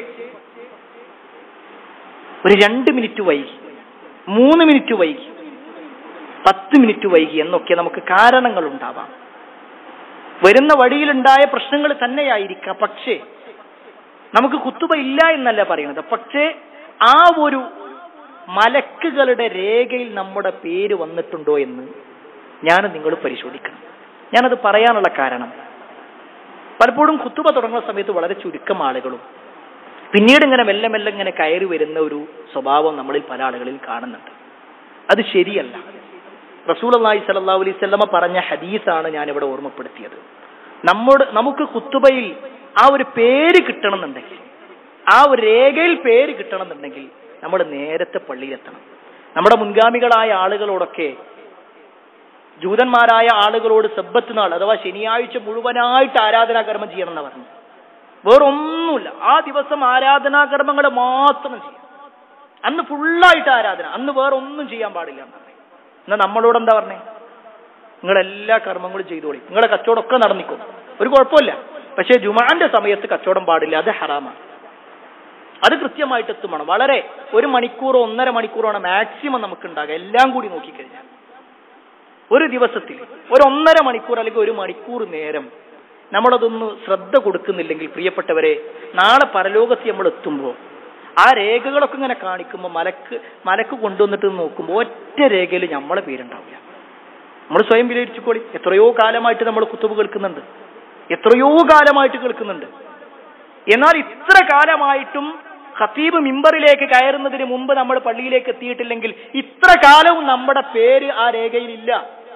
ഒരു 2 മിനിറ്റ് വൈകി, 3 മിനിറ്റ് വൈകി, 10 മിനിറ്റ് വൈകി എന്നൊക്കെ നമുക്ക് കാരണങ്ങൾ ഉണ്ടാവാം. വരുന്ന വഴിയിലുണ്ടായ പ്രശ്നങ്ങൾ തന്നെയായിരിക്കാം. പക്ഷേ നമുക്ക് ഖുതുബ ഇല്ല എന്നല്ല പറയുന്നത്. പക്ഷേ ആ ഒരു മലക്കുകളുടെ രേഖയിൽ നമ്മുടെ പേര് വന്നിട്ടുണ്ടോ എന്ന് ഞാൻ നിങ്ങൾ പരിശോധിക്കണം. ഞാനത് പറയാനുള്ള കാരണം, പലപ്പോഴും ഖുതുബ തുടങ്ങുന്ന സമയത്ത് വളരെ ചുരുക്കം ആളുകളും പിന്നീട് ഇങ്ങനെ മെല്ലെ മെല്ലെ ഇങ്ങനെ കയറി വരുന്ന ഒരു സ്വഭാവം നമ്മളിൽ പല ആളുകളിൽ കാണുന്നുണ്ട്. അത് ശരിയല്ല. റസൂലുള്ളാഹി സ്വല്ലല്ലാഹു അലൈഹി വസല്ലമ പറഞ്ഞ ഹദീസാണ് ഞാനിവിടെ ഓർമ്മപ്പെടുത്തിയത്. നമുക്ക് ഖുതുബയിൽ ആ ഒരു പേര് കിട്ടണമെന്നുണ്ടെങ്കിൽ, ആ ഒരു രേഖയിൽ പേര് കിട്ടണമെന്നുണ്ടെങ്കിൽ നമ്മൾ നേരത്തെ പള്ളിയിലെത്തണം. നമ്മുടെ മുൻഗാമികളായ ആളുകളോടൊക്കെ, ജൂതന്മാരായ ആളുകളോട് സബ്ബത്ത് നാൾ അഥവാ ശനിയാഴ്ച മുഴുവനായിട്ട് ആരാധനാകർമ്മം ചെയ്യണം എന്ന് പറഞ്ഞു. വേറൊന്നുമില്ല, ആ ദിവസം ആരാധനാകർമ്മങ്ങൾ മാത്രം ചെയ്യും. അന്ന് ഫുള്ളായിട്ട് ആരാധന, അന്ന് വേറെ ഒന്നും ചെയ്യാൻ പാടില്ല എന്നാണ്. എന്നാൽ നമ്മളോട് എന്താ പറഞ്ഞേ? നിങ്ങളെല്ലാ കർമ്മങ്ങളും ചെയ്തോളി, നിങ്ങളുടെ കച്ചവടമൊക്കെ നടന്നിക്കും, ഒരു കുഴപ്പമില്ല. പക്ഷേ ജുമാന്റെ സമയത്ത് കച്ചവടം പാടില്ല, അത് ഹറാമാണ്. അത് കൃത്യമായിട്ട് എത്തുമാണ്. വളരെ 1 മണിക്കൂറോ 1.5 മണിക്കൂറാണ് മാക്സിമം നമുക്ക് ഉണ്ടാകുക. എല്ലാം കൂടി നോക്കിക്കഴിഞ്ഞാൽ ഒരു ദിവസത്തിൽ ഒരു 1.5 മണിക്കൂർ അല്ലെങ്കിൽ 1 മണിക്കൂർ നേരം നമ്മളതൊന്ന് ശ്രദ്ധ കൊടുക്കുന്നില്ലെങ്കിൽ, പ്രിയപ്പെട്ടവരെ, നാളെ പരലോകത്ത് നമ്മൾ എത്തുമ്പോൾ ആ രേഖകളൊക്കെ ഇങ്ങനെ കാണിക്കുമ്പോൾ മലക്ക് കൊണ്ടുവന്നിട്ട് നോക്കുമ്പോൾ ഒറ്റ രേഖയിൽ നമ്മളെ പേരുണ്ടാവില്ല. നമ്മൾ സ്വയം വിലയിരുത്തിക്കോളി. എത്രയോ കാലമായിട്ട് നമ്മൾ കുത്തുബ് കേൾക്കുന്നുണ്ട്, എത്രയോ കാലമായിട്ട് കേൾക്കുന്നുണ്ട്. എന്നാൽ ഇത്ര കാലമായിട്ടും ഖതീബ് മിമ്പറിലേക്ക് കയറുന്നതിന് മുമ്പ് നമ്മൾ പള്ളിയിലേക്ക് എത്തിയിട്ടില്ലെങ്കിൽ ഇത്ര കാലവും നമ്മുടെ പേര് ആ രേഖയിലില്ല.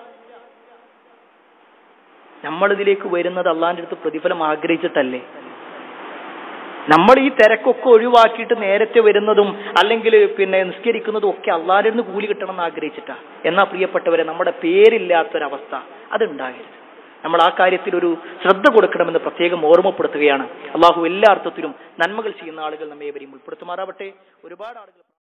നമ്മളിതിലേക്ക് വരുന്നത് അള്ളാന്റെ അടുത്ത് പ്രതിഫലം ആഗ്രഹിച്ചിട്ടല്ലേ? നമ്മൾ ഈ തിരക്കൊക്കെ ഒഴിവാക്കിയിട്ട് നേരത്തെ വരുന്നതും അല്ലെങ്കിൽ നിസ്കരിക്കുന്നതും ഒക്കെ അള്ളാന്റെ അടുത്ത് കൂലി കിട്ടണം എന്ന് ആഗ്രഹിച്ചിട്ടാ. എന്നാ പ്രിയപ്പെട്ടവരെ, നമ്മുടെ പേരില്ലാത്തൊരവസ്ഥ അതുണ്ടാകരുത്. നമ്മൾ ആ കാര്യത്തിൽ ഒരു ശ്രദ്ധ കൊടുക്കണമെന്ന് പ്രത്യേകം ഓർമ്മപ്പെടുത്തുകയാണ്. അള്ളാഹു എല്ലാ അർത്ഥത്തിലും നന്മകൾ ചെയ്യുന്ന ആളുകൾ നമ്മെ ഏവരെയും ഉൾപ്പെടുത്തുമാറാവട്ടെ. ഒരുപാട് ആളുകൾ